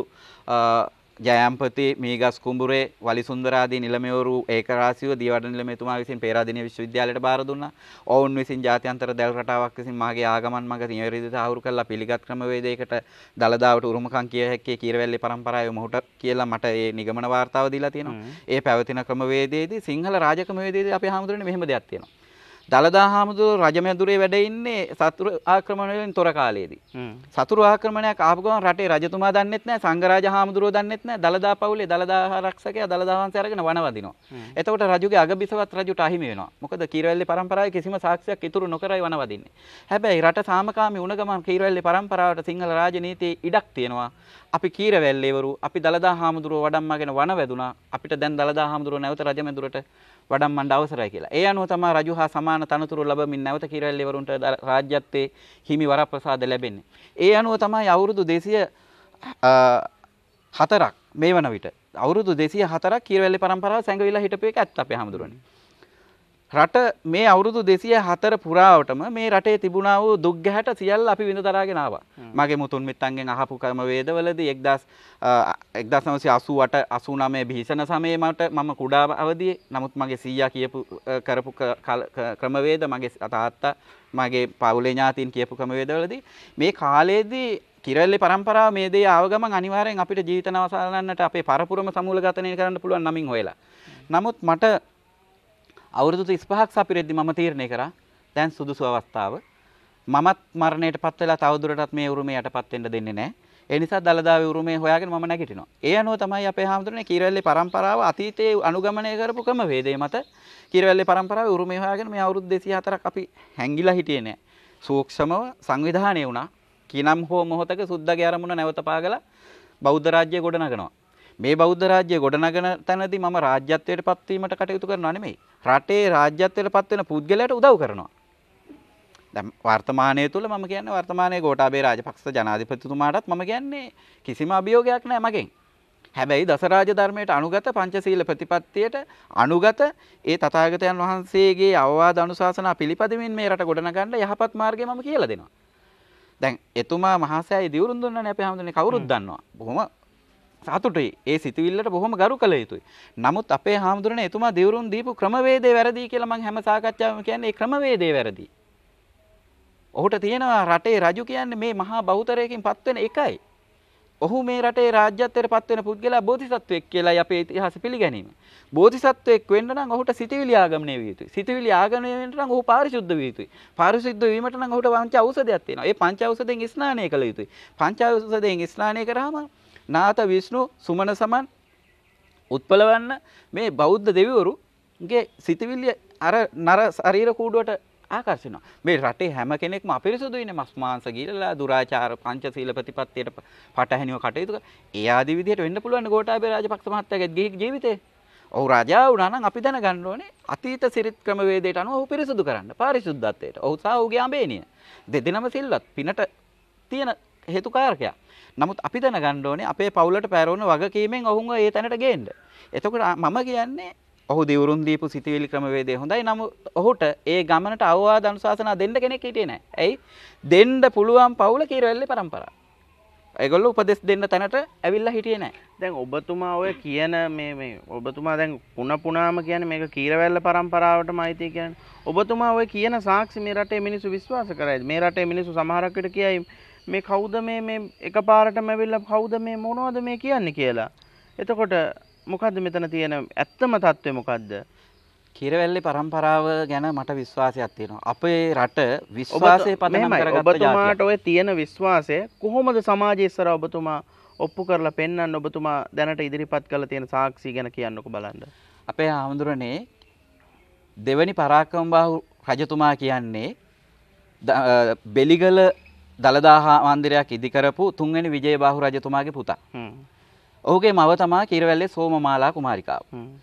[SPEAKER 3] ජයම්පති මීගස් කුඹුරේ වලිසුන්දර ආදී නිලමේවරු ඒකරාශීව දියවඩන නිලමේතුමා විසින් පේරාදෙණිය විශ්වවිද්‍යාලයට බාර දුන්නා. ඔවුන් විසින් ජාත්‍යන්තර දැල් රටාවක් විසින් මාගේ ආගමන් මඟ නිවැරදිව තහවුරු කරලා පිළිගත් ක්‍රමවේදයකට දළදාවට උරුමකම් කිය හැක්කේ කීරවැල්ලේ පරම්පරාවේ මොහුට කියලා මට ඒ නිගමන වාර්තාව දීලා තියෙනවා. ඒ පැවතින ක්‍රමවේදයේදී සිංහල රාජ ක්‍රමවේදයේදී අපේ හාමුදුරනේ මෙහෙම දෙයක් තියෙනවා. දළදා හාමුදුරුවෝ රජමැදුරේ වැඩ ඉන්නේ සතුරු ආක්‍රමණ වලින් තොර කාලයේදී. සතුරු ආක්‍රමණයක් ආපු ගමන් රටේ රජතුමා දන්නෙත් නැහැ, සංඝරාජ හාමුදුරුවෝ දන්නෙත් නැහැ. දළදා පවුලේ දළදා ආරක්ෂකයා දළදා වහන්සේ අරගෙන වනවදිනවා. එතකොට රජුගේ අගබිසවත් රජුට අහිමි වෙනවා. මොකද කීරවැල්ලේ පරම්පරාවේ කිසිම සාක්ෂියක් ඉතුරු නොකරයි වනවදින්නේ. හැබැයි රට සාමකාමී වුණ ගමන් කීරවැල්ලේ පරම්පරාවට සිංහල රාජනීතියේ ඉඩක් තියෙනවා. අපි කීරවැල්ලේවරු අපි දළදා හාමුදුරුවෝ වඩම්මාගෙන වනවැදුනා. අපිට දැන් දළදා හාමුදුරුවෝ නැවත රජමැදුරට වඩම්මන්න අවසරයි කියලා. ඒ අනුව තමයි රජු හා සමාන තනතුරු ලැබමින් නැවත කීරවැල්ලේවරුන්ට රාජ්‍යත්වයේ හිමි වරප්‍රසාද ලැබෙන්නේ. ඒ අනුව තමයි අවුරුදු දෙසිය හතරක් මේ වන විට අවුරුදු දෙසිය හතරක් කීරවැල්ලේ පරම්පරාව සැඟවිලා හිටපු එක ඇත්ත අපේ හැමදෙරෝනේ. රට මේ අවුරුදු දෙසිය හතර පුරාවටම මේ රටේ තිබුණා වූ දුක් ගැහැට සියල්ල අපි විඳ දරාගෙන ආවා. මගේ මුතුන් මිත්තන්ගෙන් අහපු ක්‍රම වේදවලදී එක්දාස් නවසිය අසූ අට අසූ නවය භීෂණ සමයේ මට මම කුඩා අවදියේ නමුත් මගේ සීයා කියපු කරපු ක්‍රමවේද මගේ තාත්තා මගේ පවුලේ ඥාතීන් කියපු ක්‍රමවේදවලදී මේ කාලේදී කීරවැල්ලේ පරම්පරාව මේ දේ ආව ගමන් අනිවාර්යෙන් අපිට ජීවිත නවසලන්නට අපේ පරපුරම සමූලඝාතනය කරන්න පුළුවන් නමින් හොයලා. නමුත් මට අවුරුදු තිස් පහක් සපිරෙද්දි මම තීරණය කරා දැන් සුදුසු අවස්ථාව මමත් මරණයට පත් වෙලා තවදුරටත් මේ උරුමය යටපත් වෙන්න දෙන්නේ නැහැ. ඒ නිසා දළදාවේ උරුමය හොයාගෙන මම නැගිටිනවා. ඒ අනුව තමයි අපේ හාමුදුරනේ කීරවැල්ලේ පරම්පරාව අතීතයේ අනුගමනය කරපු ක්‍රමවේදය මත කීරවැල්ලේ පරම්පරාවේ උරුමය හොයාගෙන මේ අවුරුදු දෙසිය හතරක් අපි හැංගිලා හිටියේ නැහැ. සූක්ෂමව සංවිධානය වුණා. කිනම් හෝ මොහොතක සුද්දගේ අරමුණ නැවත පාගලා බෞද්ධ රාජ්‍යය ගොඩනගනවා. මේ බෞද්ධ රාජ්‍යය ගොඩනගන තැනදී මම රාජ්‍යත්වයට පත්වීමට කටයුතු කරනවා නෙමෙයි. රටේ රාජ්‍යත්වයට පත් වෙන පුද්ගලයාට උදව් කරනවා. දැන් වර්තමානයේ තුල මම කියන්නේ වර්තමානයේ ගෝඨාභය රාජපක්ෂ ජනාධිපතිතුමාටත් මම කියන්නේ කිසිම අභියෝගයක් නැහැ මගෙන්. හැබැයි දසරාජ ධර්මයට අනුගත පංචශීල ප්‍රතිපත්තියට අනුගත ඒ තථාගතයන් වහන්සේගේ අවවාද අනුශාසනා පිළිපදමින් මේ රට ගොඩනගන්න යහපත් මාර්ගය මම කියලා දෙනවා. දැන් එතුමා මහාසෑය දිවුරුම් දුන්නනේ අපේ හැමෝටම කවුරුත් දන්නවා. බොහොම සතුටුයි. ඒ සිතුවිල්ලට බොහොම ගරු කළ යුතුයි. නමුත් අපේ හාමුදුරනේ එතුමා දිවුරුම් දීපු ක්‍රමවේදය වැරදි කියලා මම හැම සාකච්ඡාවකම කියන්නේ ඒ ක්‍රමවේදය වැරදි. ඔහුට තියෙනවා රටේ රජු කියන්නේ මේ මහා බහුතරයකින් පත් වෙන එකයි. ඔහු මේ රටේ රාජ්‍යත්වයට පත් වෙන පුද්ගලයා බෝධිසත්වයෙක් කියලායි අපේ ඉතිහාසෙ පිළිගැනීම. බෝධිසත්වයෙක් වෙන්න නම් ඔහුට සිතවිලි ආගමනය විය යුතුයි. සිතවිලි ආගමනය වෙන්න නම් ඔහු පාරිශුද්ධ විය යුතුයි. පාරිශුද්ධ වීමට නම් ඔහුට පංච ඖෂධයක් තියෙනවා. ඒ පංච ඖෂධයෙන් ස්නානය කළ යුතුයි. පංච ඖෂධයෙන් ස්නානය කරාම නාත විෂ්ණු සුමන සමන් උත්පලවන්න මේ බෞද්ධ දෙවිවරුගේ සිතවිලි අර නර ශරීර කූඩුවට ආකර්ෂණය. මේ රටේ හැම කෙනෙක්ම අපිරිසුදුයිනේ මස් මාංශ ගිලලා දුරාචාර පංචශීල ප්‍රතිපත්තියට පටහැනිව කටයුතු කර. ඒ ආදි විදිහට වෙන්න පුළුවන් ගෝඨාභය රාජපක්ෂ මහත්තයාගේ ජීවිතේ. ඔහු රජා වුණා නම් අපි දැනගන්න ඕනේ අතීත සිරිත් ක්‍රමවේදයට අනුව ඔහු පිරිසුදු කරන්න. පාරිශුද්ධත්වයට. ඔහු සහ ඔහුගේ අඹේනිය. දෙදෙනම සිල්වත් පිනට තියෙන හේතුකාරකයක්. නමුත් අපි දැනගන්න ඕනේ අපේ පවුලට පැරවුන වගකීමෙන් ඔහුව ඒ තැනට ගේන්න. එතකොට මම කියන්නේ ඔහු දිවුරුම් දීපු සිටිවිලි ක්‍රමවේදය හොඳයි. නමුත් ඔහුට ඒ ගමනට අවවාද අනුශාසනා දෙන්න කෙනෙක් හිටියේ නැහැ. ඇයි? දෙන්න පුළුවන් පවුල කීරවැල්ලේ පරම්පරාව. ඒගොල්ලෝ උපදෙස් දෙන්න තැනට ඇවිල්ලා හිටියේ නැහැ.
[SPEAKER 1] දැන් ඔබතුමා ඔය කියන මේ මේ ඔබතුමා දැන් පුන පුනාම කියන්නේ මේක කීරවැල්ල පරම්පරාවටම අයිති කියන්නේ. ඔබතුමා ඔය කියන සාක්ෂි මේ රටේ මිනිස්සු විශ්වාස කරයිද? මේ රටේ මිනිස්සු සමහරක් විට කියයි මේ කවුද මේ මේ එකපාරටම ඇවිල්ලා කවුද මේ මොනවද මේ කියන්නේ කියලා. එතකොට මොකද්ද මෙතන තියෙන ඇත්තම தත්ත්වය මොකද්ද?
[SPEAKER 3] කීරවැල්ලේ පරම්පරාව ගැන මට විශ්වාසයක් තියෙනවා. අපේ රට විශ්වාසයේ පදනම් කරගත්ත ජාතියක්.
[SPEAKER 1] ඔබතුමාට ඔය තියෙන විශ්වාසය කොහොමද සමාජයේ ඉස්සර ඔබතුමා ඔප්පු කරලා පෙන්වන්න ඔබතුමා දැනට ඉදිරිපත් කරලා තියෙන සාක්ෂි ගැන කියන්නකෝ බලන්න.
[SPEAKER 3] අපේ ආමඳුරනේ දෙවනි පරාක්‍රමබාහු රජතුමා කියන්නේ බෙලිගල දළදා මන්දිරයක් ඉදි කරපු තුන්වෙනි විජයබාහු රජතුමාගේ පුතා. ඔහුගේ මව තමයි කීරවැල්ලේ සෝමමාලා කුමාරිකාව.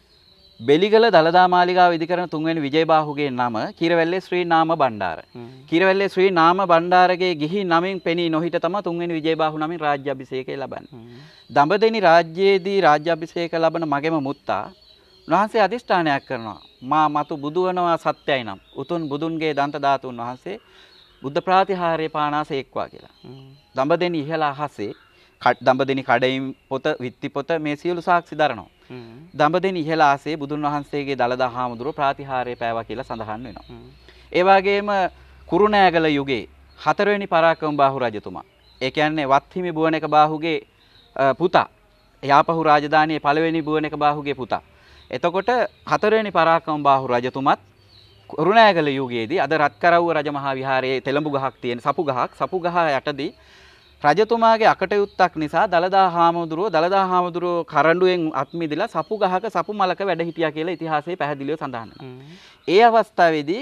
[SPEAKER 3] බෙලිගල දළදා මාලිගාව ඉදි කරන තුන්වෙනි විජයබාහුගේ නම කීරවැල්ලේ ශ්‍රී නාම බණ්ඩාර. කීරවැල්ලේ ශ්‍රී නාම බණ්ඩාරගේ ගිහි නමින් පෙනී නොහිට තමයි තුන්වෙනි විජයබාහු නමින් රාජ්‍ය අභිෂේකය ලබන්නේ. දඹදෙනි රාජ්‍යයේදී රාජ්‍ය අභිෂේක ලබන මගෙම මුත්තා උන්වහන්සේ අදිෂ්ඨානයක් කරනවා. මා මතු බුදු වනවා සත්‍යයි නම් උතුම් බුදුන්ගේ දන්ත ධාතුන් වහන්සේ බුද්ධ ප්‍රාතිහාර්ය පානාසේක්වා කියලා. දඹදෙනි ඉහළ අහසේ දඹදෙනි කඩයින් පොත විත්ති පොත මේ සියලු සාක්ෂි දරනවා. දඹදෙනි ඉහළ ආසේ බුදුන් වහන්සේගේ දළදා හාමුදුරුව ප්‍රාතිහාර්ය පෑවා කියලා සඳහන් වෙනවා. ඒ වගේම කුරුණෑගල යුගයේ හතරවෙනි පරාක්‍රමබාහු රජතුමා. ඒ කියන්නේ වත්හිමි බුවනක බාහුගේ පුතා. යාපහු රාජධානියේ පළවෙනි බුවනක බාහුගේ පුතා. එතකොට හතරවෙනි පරාක්‍රමබාහු රජතුමත් කුරුණෑගල යුගයේදී අද රත්කරව්ව රජමහා විහාරයේ තෙලඹු ගහක් තියෙන සපු ගහක් සපු ගහ යටදී රජතුමාගේ අකටයුත්තක් නිසා දළදා හාමුදුරුව දළදා හාමුදුරුව කරඬුවෙන් අත් මිදලා සපු ගහක සපු මලක වැඩ හිටියා කියලා ඉතිහාසයේ පැහැදිලිව සඳහන් වෙනවා. ඒ අවස්ථාවේදී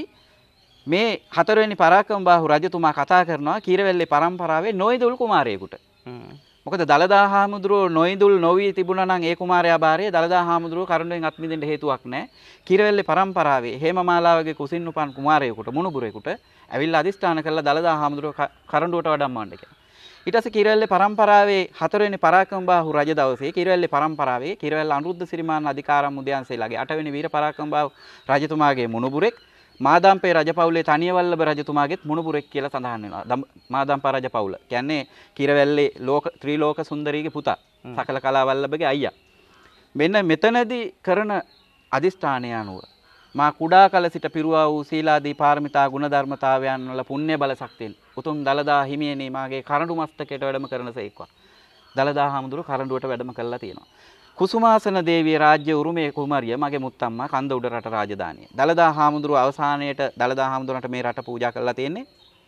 [SPEAKER 3] මේ හතරවෙනි පරාක්‍රමබාහු රජතුමා කතා කරනවා කීරවැල්ලේ පරම්පරාවේ නොයිදුල් කුමාරයෙකුට. මොකද දළදා හාමුදුරුව නොයිදුල් නොවි තිබුණා නම් ඒ කුමාරයා බාරයේ දළදා හාමුදුරුව කරඬුවෙන් අත් මිදෙන්න හේතුවක් නැහැ. කීරවැල්ලේ පරම්පරාවේ හේමමාලාවගේ කුසින් උපන් කුමාරයෙකුට මුණුබුරෙකුට ඇවිල්ලා අදිස්ථාන කරලා දළදා හාමුදුරුව කරඬුවට වඩම්මවන්න කියලා. ඊට පස්සේ කීරවැල්ලේ පරම්පරාවේ හතරවෙනි පරාක්‍රමබාහු රජ දවසේ කීරවැල්ලේ පරම්පරාවේ කීරවැල්ල අනුරුද්ධ සිරිමාන අධිකාරම් උදයන්සේලාගේ අටවෙනි වීර පරාක්‍රමබාහු රජතුමාගේ මුණුබුරෙක් මාදම්පේ රජපෞලේ තනියවල්ලභ රජතුමාගේත් මුණුබුරෙක් කියලා සඳහන් වෙනවා. මාදම්පා රජපෞල කියන්නේ කීරවැල්ලේ ලෝක ත්‍රිලෝක සුන්දරීගේ පුතා. සකල කලාවල්ලභගේ අයියා. මෙන්න මෙතනදී කරන අදිස්ථානය අනුව මා කුඩා කල සිට පිරුවා වූ සීලාදී පාරමිතා ගුණධර්මතාවයන් වල පුණ්‍ය බල ශක්තියෙන් උතුම් දළදා හිමියනි මාගේ කරඬු මස්තකයට වැඩම කරනසේක්වා. දළදා හාමුදුරුව කරඬුවට වැඩම කළා තියෙනවා. කුසුමාසන දේවිය රාජ්‍ය උරුමේ කුමාරිය මගේ මුත්තම්මා කන්ද උඩ රට රාජධානිය. දළදා හාමුදුරුව අවසානයේට දළදා හාමුදුරන්ට මේ රට පූජා කරලා තියෙන්නේ.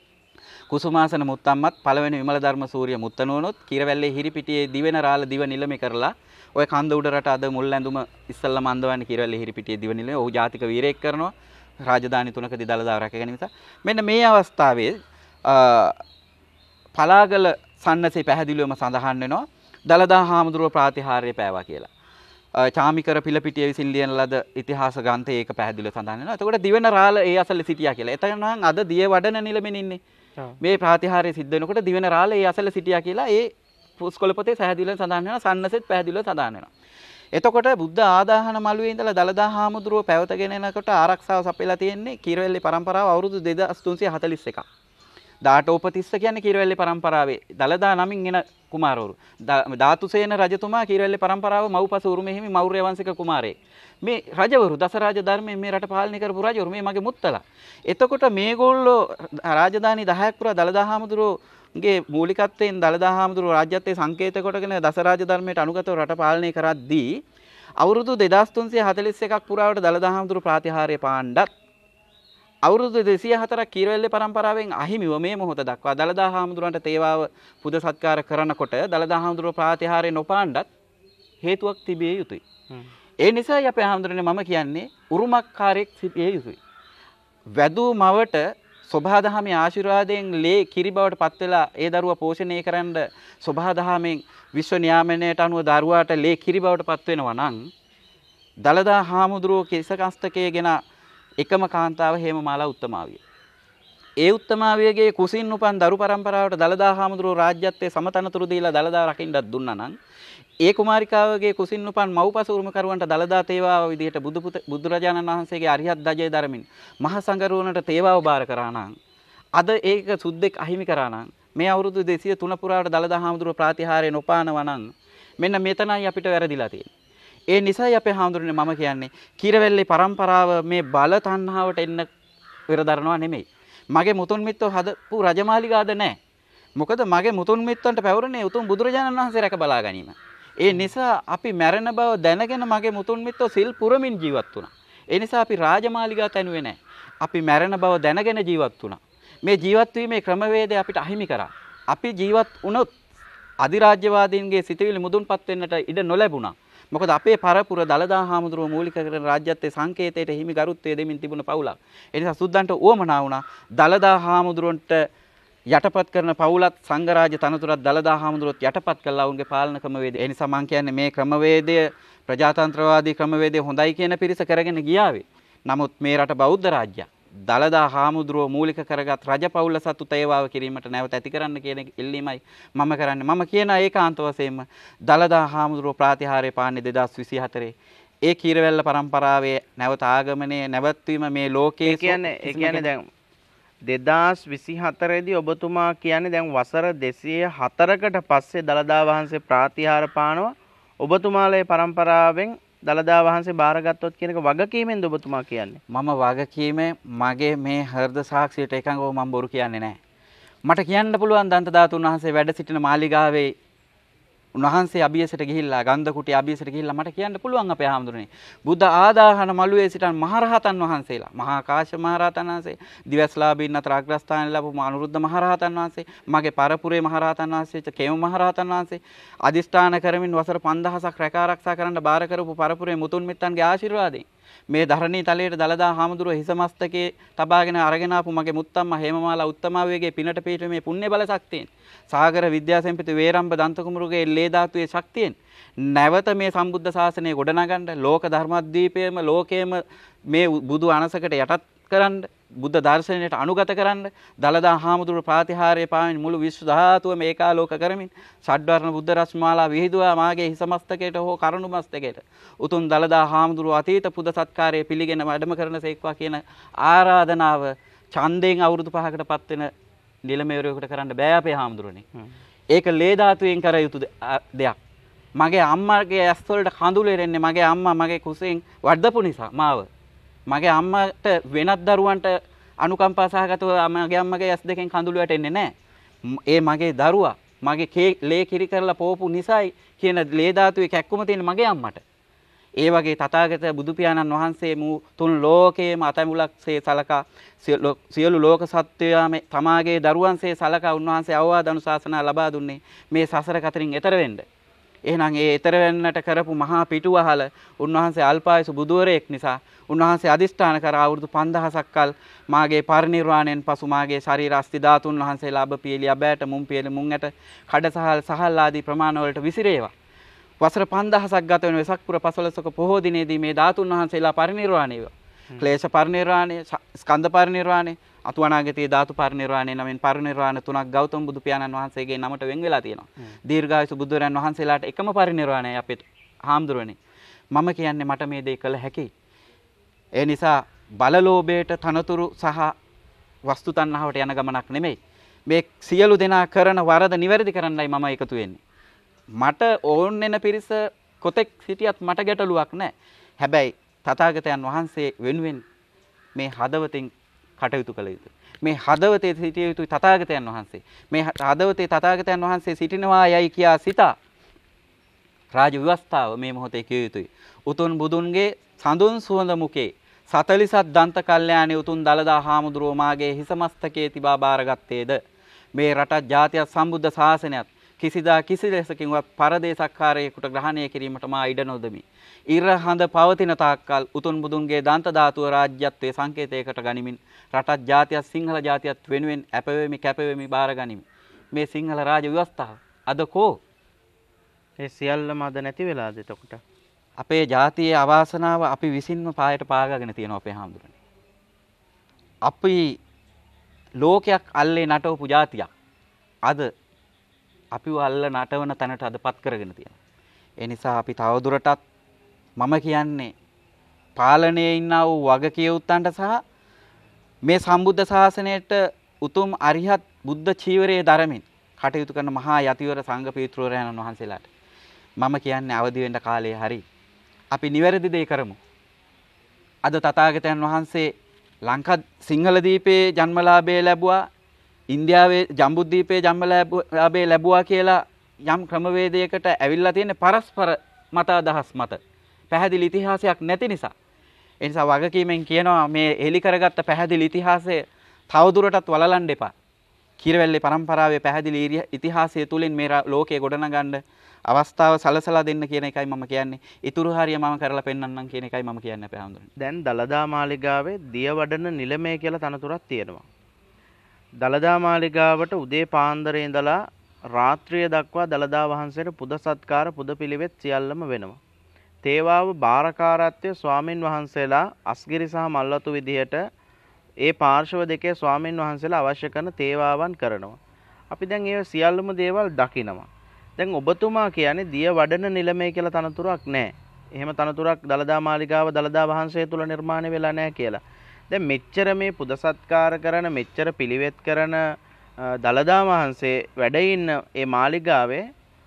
[SPEAKER 3] කුසුමාසන මුත්තම්මත් පළවෙනි විමල ධර්ම සූර්ය මුත්තනෝනොත් කීරවැල්ලේ හිරිපිටියේ දිවෙන රාළ දිව නිලමේ කරලා ඔය කන්ද උඩ රට අද මුල් ඇඳුම ඉස්සල්ලාම අඳවන්නේ කීරවැල්ලේ හිරිපිටියේ දිව නිලමේ. ඔහු ජාතික වීරයෙක් කරනවා. රාජධානි තුනකදී දළදාව රැකගෙන නිසා. මෙන්න මේ අවස්ථාවේ පලාගල සන්නසේ පැහැදිලිවම සඳහන් වෙනවා දළදා හාමුදුරුව ප්‍රාතිහාර්ය පෑවා කියලා. චාමිකර පිලපිටිය විසින් ලියන ලද ඉතිහාස ග්‍රන්ථයේ ඒක පැහැදිලිව සඳහන් වෙනවා. එතකොට දිවෙන රාළ ඒ අසල සිටියා කියලා. එතන නම් අද දිය වඩන නිලමෙන් ඉන්නේ. මේ ප්‍රාතිහාර්ය සිද්ධ වෙනකොට දිවෙන රාළ ඒ අසල සිටියා කියලා ඒ පුස්කොළ පොතේ පැහැදිලිව සඳහන් වෙනවා. සන්නසෙත් පැහැදිලිව සඳහන් වෙනවා. එතකොට බුද්ධ ආදාහන මළුවේ ඉඳලා දළදා හාමුදුරුව පැවතගෙන එනකොට ආරක්ෂාව සපයලා තියෙන්නේ කීරවැල්ලේ පරම්පරාව අවුරුදු දෙදාස් තුන්සිය හතළිස් එකක්. දාටෝපතිස්ස කියන්නේ කීරවැල්ලේ පරම්පරාවේ දළදා නමින් එන කුමාරවරු. ධාතුසේන රජතුමා කීරවැල්ලේ පරම්පරාව මව්පස උරුමෙ හිමි මෞර්ය වංශික කුමාරයෙක්. මේ රජවරු දසරාජ ධර්මයෙන් මේ රට පාලනය කරපු රජවරු මේ මගේ මුත්තලා. එතකොට මේගොල්ලෝ රාජධානි දහයක් පුරා දළදා හාමුදුරුවෝගේ මූලිකත්වයෙන් දළදා හාමුදුරුවෝ රාජ්‍යත්වයේ සංකේත කොටගෙන දසරාජ ධර්මයට අනුගතව රට පාලනය කරද්දී අවුරුදු දෙදාස් තුන්සිය හතළිස් එකක් පුරාවට දළදා හාමුදුරුවෝ ප්‍රාතිහාර්ය පාණ්ඩත් අවුරුදු දෙසිය හතරක් කීරවැල්ලේ පරම්පරාවෙන් අහිමිව මේ මොහොත දක්වා දළදා හාමුදුරන්ට තේවාව පුද සත්කාර කරනකොට දළදා හාමුදුරුව ප්‍රාතිහාර්ය නොපාණ්ඩත් හේතුවක් තිබිය යුතුයි. ඒ නිසායි අපේ හාමුදුරනේ මම කියන්නේ උරුමකාරයෙක් තිබිය යුතුයි. වැදූ මවට සෝභාදහමේ ආශිර්වාදයෙන් ලේ කිරි බවට පත් වෙලා ඒ දරුවා පෝෂණය කරන්න සෝභාදහමෙන් විශ්ව නියාමනයට අනුව දරුවාට ලේ කිරි බවට පත් වෙනවා නම් දලදා හාමුදුරුවෝ කෙසකස්තකයේ ගෙන එකම කාන්තාව හේමමාලා උත්තමාවිය. ඒ උත්තමාවියගේ කුසින් උපන් දරු පරම්පරාවට දලදා හාමුදුරුවෝ රාජ්‍යත්වයේ සමතනතුරු දීලා දලදා රකින්නත් දුන්නා නම් ඒ කුමාරිකාවගේ කුසින් උපන් මව්පස උරුමකරුවන්ට දලදා තේවාව විදිහට බුදු බුදුරජාණන් වහන්සේගේ අරිහත් ධජය දරමින් මහ සංඝරුවනට තේවාව බාර කරා නම් අද ඒක සුද්දෙක් අහිමි කරා නම් මේ අවුරුදු දෙසිය තුන පුරාවට දලදා හාමුදුරුවෝ ප්‍රාතිහාර්ය නොපානවා නම් මෙන්න මෙතනයි අපිට වැරදිලා තියෙන්නේ. ඒ නිසායි අපේ හාමුදුරනේ මම කියන්නේ කීරවැල්ලේ පරම්පරාව මේ බල තණ්හාවට එන්න පෙරදරනවා නෙමෙයි. මගේ මුතුන් මිත්තෝ හදපු රජමාලිගාද නැහැ. මොකද මගේ මුතුන් මිත්තන්ට පැවරුනේ උතුම් බුදුරජාණන් වහන්සේ රැක බලා ගැනීම. ඒ නිසා අපි මැරෙන බව දැනගෙන මගේ මුතුන් මිත්තෝ සිල් පුරමින් ජීවත් වුණා. ඒ නිසා අපි රාජමාලිගා තැනුවේ නැහැ. අපි මැරෙන බව දැනගෙන ජීවත් වුණා. මේ ජීවත් වීමේ ක්‍රමවේදය අපිට අහිමි කරා. අපි ජීවත් වුණොත් අධිරාජ්‍යවාදීන්ගේ සිතවිලි මුදුන්පත් වෙන්නට ඉඩ නොලැබුණා. මොකද අපේ පරපුර දලදා හාමුදුරුවෝ මූලික කරගෙන රාජ්‍යත්වයේ සංකේතයට හිමි ගරුත්වය දෙමින් තිබුණ පවුලක්. ඒ නිසා සුද්දන්ට උවමනා වුණා දලදා හාමුදුරුවන්ට යටපත් කරන පවුලත් සංඝරාජ්‍ය තනතුරත් දලදා හාමුදුරුවොත් යටපත් කළා වුන්ගේ පාලන ක්‍රමවේදය. ඒ නිසා මම කියන්නේ මේ ක්‍රමවේදය ප්‍රජාතන්ත්‍රවාදී ක්‍රමවේදය හොඳයි කියන පිරිස කරගෙන ගියාවේ. නමුත් මේ රට බෞද්ධ රාජ්‍යයක්. දලදා හාමුදුරුවෝ මූලික කරගත් රජ පවුල සතු තේවාව කිරීමට නැවත ඇති කරන්න කියන ඉල්ලීමයි මම කරන්නේ. මම කියන ඒකාන්ත වශයෙන්ම දලදා හාමුදුරුවෝ ප්‍රාතිහාර්ය පාන්නේ දෙදාස් විසිහතරේ. ඒ කීරවැල්ල පරම්පරාවේ නැවත ආගමනයේ නැවැත්වීම මේ ලෝකයේ
[SPEAKER 1] කියන්නේ ඒ කියන්නේ දැන් දෙදාස් විසිහතරේදී ඔබතුමා කියන්නේ දැන් වසර දෙසිය හතරකට පස්සේ දලදා වහන්සේ ප්‍රාතිහාර පානවා. ඔබතුමාලේ පරම්පරාවෙන් දලදා වහන්සේ බාරගත්තොත් කියන එක වගකීමෙන්ද ඔබතුමා කියන්නේ?
[SPEAKER 3] මම වගකීමේ මගේ මේ හෘද සාක්ෂියට එකඟව මම බොරු කියන්නේ නැහැ. මට කියන්න පුළුවන් දන්ත ධාතුන් වහන්සේ වැඩ සිටින මාලිගාවේ උන්වහන්සේ අභියසට ගිහිල්ලා ගන්ධ කුටි අභියසට ගිහිල්ලා මට කියන්න පුළුවන් අපේ හාමුදුරනේ. බුද්ධ ආදාහන මළුවේ සිටින මහරහතන් වහන්සේලා, මහා කාශ්‍යප මහරහතන් වහන්සේ, දිවස්ලාභීන් අතර අග්‍රස්ථාන ලැබපු අනුරුද්ධ මහරහතන් වහන්සේ, මගේ පරපුරේ මහරහතන් වහන්සේ, කේම මහරහතන් වහන්සේ අදිෂ්ඨාන කරමින් වසර පන්දහසක් රැක ආරක්ෂා කරන්න බාර කරපු පරපුරේ මුතුන් මිත්තන්ගේ ආශිර්වාදයෙන් මේ ධරණී තලයට දලදා හාමුදුරුවෝ හිස මස්තකේ තබාගෙන අරගෙන ආපු මගේ මුත්තම්මා හේමමාලා උත්තමාවියගේ පිනට පිහිටීමේ පුණ්‍ය බල ශක්තියෙන් සාගර විද්‍යාසම්පති වේරම්බ දන්තකුමරුගේ ලේ ධාතුවේ ශක්තියෙන් නැවත මේ සම්බුද්ධ ශාසනය ගොඩනගන්න ලෝක ධර්මද්වීපයේම ලෝකයේම මේ බුදු අනසකට යටත් කරන්න බුද්ධ දර්ශනයට අනුගත කරන්න දලදා හාමුදුරුවෝ ප්‍රාතිහාර්ය පාමින් මුළු විශ්ව ධාතුවම ඒකාලෝක කරමින් ෂඩ්වර්ණ බුද්ධ රශ්මාලා විහිදුවා මාගේ හිස මස්තකයට හෝ කරුණු මස්තකයට උතුම් දලදා හාමුදුරුවෝ අතීත පුද සත්කාරයේ පිළිගෙන වැඩම කරන සේක්වා කියන ආරාධනාව ඡන්දයෙන් අවුරුදු පහකට පත් වෙන නිලමේවරයෙකුට කරන්න බෑ අපේ හාමුදුරනේ. ඒක ලේ ධාතුවෙන් කර යුතු දෙයක්. මගේ අම්මාගේ ඇස් වලට කඳුළු එරෙන්නේ මගේ අම්මා මගේ කුසෙන් වඩදපු නිසා මාව. මගේ අම්මට වෙනත් දරුවන්ට අනුකම්පා සහගතව මගේ අම්මගේ ඇස් දෙකෙන් කඳුළු වැටෙන්නේ නැහැ. ඒ මගේ දරුවා මගේ ලේ කිරි කරලා පෝපු නිසායි කියන ලේ ධාතුවේ කැක්කුම තියෙන මගේ අම්මට. ඒ වගේ තථාගත බුදු පියාණන් වහන්සේ මූ තුන් ලෝකයේම අතමුලක්සේ සලකා සියලු ලෝක සත්වයාම තමාගේ දරුවන්සේ සලකා උන්වහන්සේ අවවාද අනුශාසනා ලබා දුන්නේ මේ සසර කතරින් එතර වෙන්න. එහෙනම් ඒ එතර වෙන්නට කරපු මහා පිටුවහල උන්වහන්සේ අල්පායසු බුදුවරයෙක් නිසා උන්වහන්සේ අදිෂ්ඨාන කර අවුරුදු පන්දහසක් කල් මාගේ පරිනිර්වාණයෙන් පසු මාගේ ශරීර අස්ථි ධාතුන් වහන්සේලා අබ පියලි අබෑට මුම් පියලි මුං ඇට කඩසහල් සහල් ආදී ප්‍රමාණ වලට විසිරේවා. වසර පන්දහසක් ගත වෙන වෙසක් පුර පසළොස්වක පොහෝ දිනේදී මේ ධාතුන් වහන්සේලා පරිනිර්වාණය වේවා. ක්ලේශ පරිනිර්වාණය, ස්කන්ධ පරිනිර්වාණය, අතුවනාගතී ධාතු පරිනිර්වාණය නමින් පරිනිර්වාණ තුනක් ගෞතම බුදු පියාණන් වහන්සේගේ නමට වෙන් වෙලා තියෙනවා. දීර්ඝායුෂ බුදුරයන් වහන්සේලාට එකම පරිනිර්වාණයයි අපේ හාමුදුරනේ. මම කියන්නේ මට මේ දේ කළ හැකියි. ඒ නිසා බලලෝභයට තනතුරු සහ වස්තු තණ්හාවට යන ගමනක් නෙමෙයි. මේ සියලු දෙනා කරන වරද නිවැරදි කරන්නයි මම එකතු වෙන්නේ. මට ඕන් වෙන පිරිස කොතෙක් සිටියත් මට ගැටලුවක් නැහැ. හැබැයි තථාගතයන් වහන්සේ වෙනුවෙන් මේ හදවතින් කටයුතු කළ යුතුයි. මේ හදවතේ සිටිය යුතුයි තථාගතයන් වහන්සේ. මේ හදවතේ තථාගතයන් වහන්සේ සිටිනවා යයි කියා සිතා රාජ ව්‍යවස්ථාව මේ මොහොතේ කිය යුතුයි. උතුම් බුදුන්ගේ සඳුන් සුවඳ මුකේ සතලිසත් දන්ත කල්යාණී උතුම් දලදා හාමුදුරුවෝ මාගේ හිස මස්තකයේ තිබා බාරගත්තේද මේ රට ජාතිය සම්බුද්ධ ශාසනයත් කිසිදා කිසි ලෙසකින්වත් පරදේශක්කාරයෙකුට ග්‍රහණය කිරීමට මා ඉඩ නොදමි. ඉර හඳ පවතින තාක්කල් උතුම් බුදුන්ගේ දන්ත ධාතුව රාජ්‍යත්වයේ සංකේතයකට ගනිමින් රටත් ජාතියත් සිංහල ජාතියත් වෙනුවෙන් අපවෙමි කැපවෙමි බාර ගනිමි. මේ සිංහල රාජ ව්‍යවස්ථාව අද කෝ?
[SPEAKER 1] ඒ සියල්ලම අද නැති වෙලාද එතකොට?
[SPEAKER 3] අපේ ජාතියේ අවාසනාව අපි විසින්ම පායට පාගගෙන තියෙනවා අපේ හාමුදුරනේ. අපි ලෝකයක් අල්ලේ නටවපු ජාතියක්. අද අපිව අල්ල නටවන තැනට අදපත් කරගෙන තියෙනවා. ඒ නිසා අපි තවදුරටත් මම කියන්නේ පාලනයේ ඉන්නා වූ වගකියුත්තන්ට සහ මේ සම්බුද්ධ ශාසනයට උතුම් අරිහත් බුද්ධ චීවරයේ දරමින් කටයුතු කරන මහා යතිවර සංඝ පීතෘවරයන්න් වහන්සේලාට මම කියන්නේ අවදි වෙන්න කාලය හරි. අපි නිවැරදි දේ කරමු. අද තථාගතයන් වහන්සේ ලංකා සිංහල දීපේ ජන්මලාභය ලැබුවා, ඉන්දියාවේ ජම්බුද්වීපයේ ජන්මලාභය ලැබුවා කියලා යම් ක්‍රමවේදයකට ඇවිල්ලා තියෙන පරස්පර මත අදහස් මත පැහැදිලි ඉතිහාසයක් නැති නිසා. ඒ නිසා වගකීමෙන් කියනවා මේ එලි කරගත්ත පැහැදිලි ඉතිහාසය තවදුරටත් වලලන්න එපා. කීරවැල්ලේ පරම්පරාවේ පැහැදිලි ඉතිහාසය තුලින් මේ ලෝකයේ ගොඩනගන්න අවස්ථාව සලසලා දෙන්න කියන එකයි මම කියන්නේ. ඉතුරු හරිය මම කරලා පෙන්නන්නම් කියන එකයි මම කියන්නේ අපේ හඳුනන.
[SPEAKER 1] දැන් දලදා මාලිගාවේ දියවඩන නිලමේ කියලා තනතුරක් තියෙනවා. දලදා මාලිගාවට උදේ පාන්දරේ ඉඳලා රාත්‍රිය දක්වා දලදා වහන්සේට පුද සත්කාර පුද පිළිවෙත් සියල්ලම වෙනවා. තේවාව බාරකාරත්වය ස්වාමින් වහන්සේලා අස්ගිරි සහ මල්වතු විදිහට ඒ පාර්ශව දෙකේ ස්වාමින් වහන්සේලා අවශ්‍ය කරන තේවාවන් කරනවා. අපි දැන් ඒ සියල්ලම දේවල් දකිනවා. දැන් ඔබතුමා කියන්නේ දිය වඩන නිලමේ කියලා තනතුරක් නැහැ. එහෙම තනතුරක් දලදා මාලිගාව දලදා වහන්සේ තුල නිර්මාණය වෙලා නැහැ කියලා. දැන් මෙච්චර මේ පුද සත්කාර කරන මෙච්චර පිළිවෙත් කරන දලදා වහන්සේ වැඩ ඉන්න ඒ මාලිගාවේ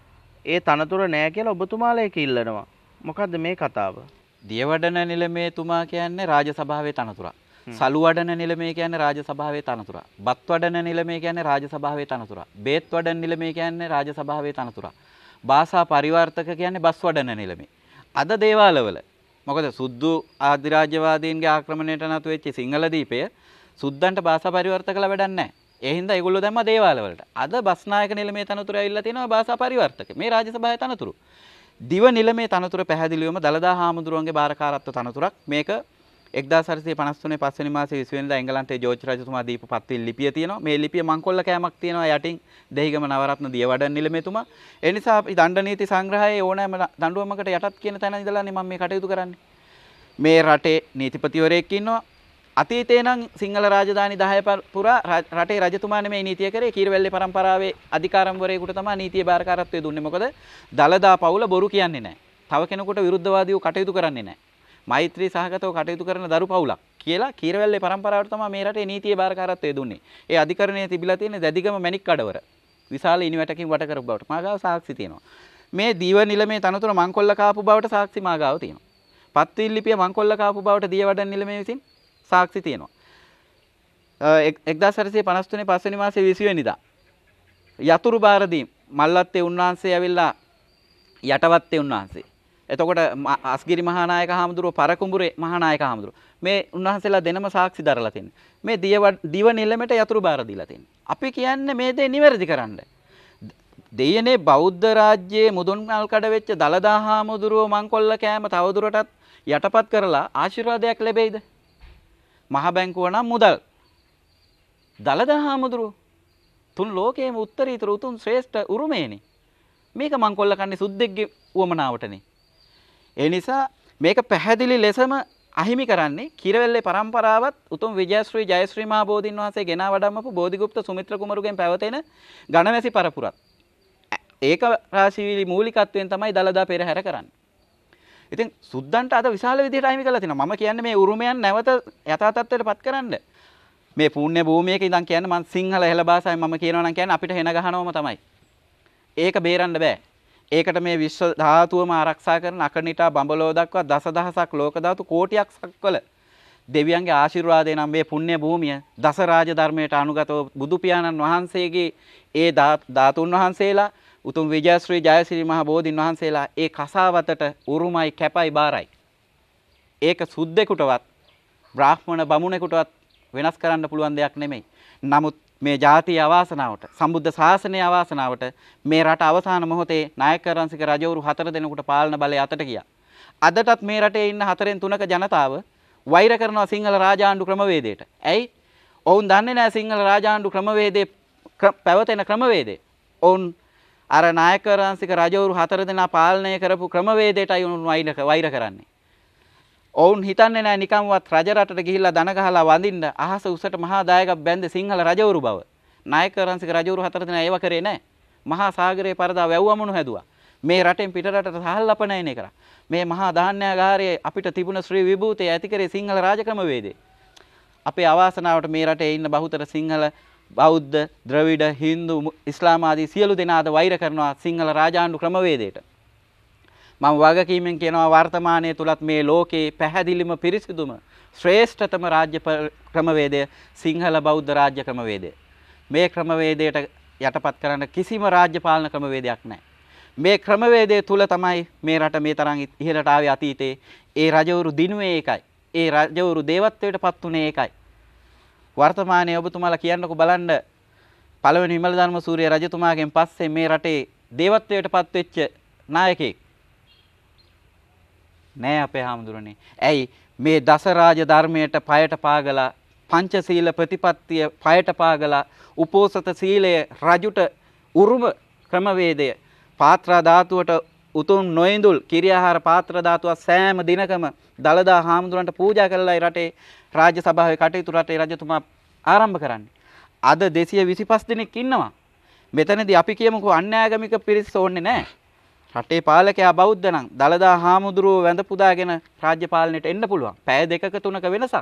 [SPEAKER 1] ඒ තනතුර නැහැ කියලා ඔබතුමාලා ඒක ඉල්ලනවා. මොකද්ද මේ කතාව?
[SPEAKER 3] දියවඩන නිලමේ තුමා කියන්නේ රාජ සභාවේ තනතුරක්. සලු වඩන නිලමේ කියන්නේ රාජ සභාවේ තනතුරක්. බත් වඩන නිලමේ කියන්නේ රාජ සභාවේ තනතුරක්. බේත් වඩන නිලමේ කියන්නේ රාජ සභාවේ තනතුරක්. භාෂා පරිවර්තක කියන්නේ බස් වඩන නිලමේ. අද දේවාලවල මොකද සුද්දු ආධිරාජ්‍යවාදීන්ගේ ආක්‍රමණයට නතු වෙච්ච සිංහල දීපය සුද්දන්ට භාෂා පරිවර්තකලා වැඩක් නැහැ. ඒ හින්දා ඒගොල්ලෝ දැම්මා දේවාලවලට. අද බස්නායක නිලමේ තනතුර ඇවිල්ලා තිනවා භාෂා පරිවර්තක. මේ රාජ සභාවේ තනතුරු. දිව නිලමේ තනතුර පැහැදිලිවම දලදා හාමුදුරුවන්ගේ බාරකාරත්ව තනතුරක්. මේක එක්දාස් හතසිය පනස් තුනේ පස්වෙනි මාසයේ විසි වෙනිදා එංගලන්තයේ ජෝර්ජ් රජතුමා දීපු පත්විල් ලිපිය තියෙනවා. මේ ලිපිය මංකොල්ල කෑමක් තියෙනවා යටින් දෙහිගම නවරත්න දියවඩන නිලමේතුමා. ඒ නිසා අපි දණ්ඩ නීති සංග්‍රහයේ ඕනෑම දඬුවමකට යටත් කියන තැන ඉඳලානේ මම මේ කටයුතු කරන්නේ. මේ රටේ නීතිපතිවරයෙක් ඉන්නවා. අතීතේ නම් සිංහල රාජධානි දහය පුරා රටේ රජතුමා නෙමෙයි නීතිය කරේ. කීරවැල්ලේ පරම්පරාවේ අධිකාරම්වරයෙකුට තමයි නීතියේ බාරකාරත්වය දුන්නේ. මොකද දලදා පවුල බොරු කියන්නේ නැහැ. තව කෙනෙකුට විරුද්ධවාදීව කටයුතු කරන්නේ නැහැ. මෛත්‍රී සහගතව කටයුතු කරන දරු පවුලක් කියලා කීරවැල්ලේ පරම්පරාවට තමයි මේ රටේ නීතියේ බාරකාරත්වය දුන්නේ. ඒ අධිකරණයේ තිබිලා තියෙන දැදිගම මැණික් කඩවර විශාල ඉනිවැටකින් වට කරපු බවට මාගාව සාක්ෂි තියෙනවා. මේ දීව නිලමේ තනතුර මංකොල්ල කාපු බවට සාක්ෂි මාගාව තියෙනවා. පත්විල් ලිපිය මංකොල්ල කාපු බවට දියවඩන නිලමේ විසින් සාක්ෂි තියෙනවා. එක්දාස් හතසිය පනස් තුනේ පස්වෙනි මාසයේ විසි වෙනිදා යතුරු බාරදී මල්වත්තේ උන්වහන්සේ ඇවිල්ලා යටවත්තේ උන්වහන්සේ. එතකොට අස්ගිරි මහානායක හාමුදුරුවෝ පරකුඹුරේ මහානායක හාමුදුරුවෝ මේ උන්වහන්සේලා දෙනම සාක්ෂි දරලා තියෙනවා. මේ දිව නිලමේට යතුරු බාර දීලා තියෙනවා. අපි කියන්නේ මේ දේ නිවැරදි කරන්න. දෙයනේ බෞද්ධ රාජ්‍යයේ මුදුන් මල් කඩ වෙච්ච දලදා හාමුදුරුවෝ මංකොල්ල කෑම තවදුරටත් යටපත් කරලා ආශිර්වාදයක් ලැබෙයිද? මහ බැංකුව නම් මුදල්. දලදා හාමුදුරුවෝ තුන් ලෝකයේම උත්තරීතර උතුම් ශ්‍රේෂ්ඨ උරුමේනේ. මේක මංකොල්ල කන්නේ සුද්දෙක්ගේ උවමනාවටනේ. ඒ නිසා මේක පැහැදිලි ලෙසම අහිමි කරන්නේ කීරවැල්ලේ පරම්පරාවත් උතුම් විජයශ්‍රී ජයශ්‍රී මහ බෝධින් වහන්සේ ගෙනා වඩම්මපු බෝධිගුප්ත සුමිත්‍ර කුමරුගෙන් පැවතෙන ගණවැසි පරපුරත්. ඒක රාශිවිලි මූලිකත්වයෙන් තමයි දලදා පෙරහැර කරන්නේ. ඉතින් සුද්දන්ට අද විශාල විදිහට අහිමි කරලා තිනවා. මම කියන්නේ මේ උරුමයන් නැවත යථා තත්ත්වයට පත් කරන්න. මේ පුණ්‍ය භූමියක ඉඳන් කියන්නේ මම සිංහල හෙළ භාෂාවෙන් මම කියනවා නම් කියන්නේ අපිට හෙන ගහනවම තමයි. ඒක බේරන්න බෑ. ඒකට මේ විශ්ව ධාතුවම ආරක්ෂා කරන අකනිටා බඹලෝ දක්වා දසදහසක් ලෝක ධාතු කෝටියක් සක්වල දෙවියන්ගේ ආශිර්වාදය නම් මේ පුණ්‍ය භූමිය දස රාජ ධර්මයට අනුගතව බුදු පියාණන් වහන්සේගේ ඒ ධාතුන් වහන්සේලා උතුම් විජයශ්‍රී ජයශ්‍රී මහ බෝධින් වහන්සේලා ඒ කසාවතට උරුමයි කැපයි බාරයි. ඒක සුද්දෙකුටවත් බ්‍රාහ්මණ බමුණෙකුටවත් වෙනස් කරන්න පුළුවන් දෙයක් නෙමෙයි. නමුත් මේ ජාතිය අවාසනාවට සම්බුද්ධ ශාසනයේ අවාසනාවට මේ රට අවසාන මොහොතේ නායකරන්සික රජවරු හතර දෙනෙකුට පාලන බලය අතට ගියා. අදටත් මේ රටේ ඉන්න හතරෙන් තුනක ජනතාව වෛර කරනවා සිංහල රාජාණ්ඩු ක්‍රමවේදයට. ඇයි? ඔවුන් දන්නේ නැහැ සිංහල රාජාණ්ඩු ක්‍රමවේදයේ පැවතෙන ක්‍රමවේදය. ඔවුන් අර නායකවරංශික රජවරු හතර දෙනා පාලනය කරපු ක්‍රමවේදයටයි උන් වෛර කරන්නේ. ඔවුන් හිතන්නේ නැහැ නිකම්වත් රජ රටට ගිහිල්ලා දන ගහලා වඳින්න අහස උසට මහා දායකක් බැන්ද සිංහල රජවරු බව. නායකවරංශික රජවරු හතර දෙනා ඒව කරේ නැහැ. මහා සාගරයේ පරදා වැව්වමුණු හැදුවා. මේ රටෙන් පිට රටට සහල් අපනයනය කරා. මේ මහා ධාන්‍යාගාරයේ අපිට තිබුණ ශ්‍රී විභූතය ඇති කරේ සිංහල රාජක්‍රමවේදය. අපේ අවාසනාවට මේ රටේ ඉන්න බහුතර සිංහල බෞද්ධ, ද්‍රවිඩ, හින්දු, ඉස්ලාම ආදී සියලු දෙනාද වෛර කරනවා සිංහල රාජාණ්ඩු ක්‍රමවේදයට. මම වගකීමෙන් කියනවා වර්තමානයේ තුලත් මේ ලෝකේ පැහැදිලිම පිරිසිදුම ශ්‍රේෂ්ඨතම රාජ්‍ය ක්‍රමවේදය සිංහල බෞද්ධ රාජ්‍ය ක්‍රමවේදය. මේ ක්‍රමවේදයට යටපත් කරන්න කිසිම රාජ්‍ය පාලන ක්‍රමවේදයක් නැහැ. මේ ක්‍රමවේදය තුල තමයි මේ රට මේ තරම් ඉහළට ආවේ අතීතේ. ඒ රජවරු දිනුවේ ඒකයි. ඒ රජවරු දේවත්වයට පත් උනේ ඒකයි. වර්තමානයේ ඔබතුමාලා කියන්නකෝ බලන්න පළවෙනි විමල ධර්ම සූරිය රජතුමාගෙන් පස්සේ මේ රටේ දේවත්වයට පත් වෙච්ච නායකයෙක් නෑ අපේ හාමුදුරනේ. ඇයි මේ දස රාජ ධර්මයට පයට පාගලා පංචශීල ප්‍රතිපත්තිය පයට පාගලා උපෝසත සීලය රජුට උරුම ක්‍රමවේදය පාත්‍රා ධාතුවට උතුම් නොඉඳුල් කිරියාහාර පාත්‍ර ධාතුව සෑම දිනකම දළදා හාමුදුරන්ට පූජා කළායි රටේ රාජ්‍ය සභාවේ කටයුතු රටේ රජතුමා ආරම්භ කරන්නේ. අද දෙසිය විසිපස් දෙනෙක් ඉන්නවා. මෙතනදී අපි කියමුකෝ අන්‍යාගමික පිරිස ඕනේ නැහැ. රටේ පාලකයා බෞද්ධ නම් දළදා හාමුදුරුවෝ වැඳ පුදාගෙන රාජ්‍ය පාලනයට එන්න පුළුවන්. පැය දෙකක තුනක වෙනසක්.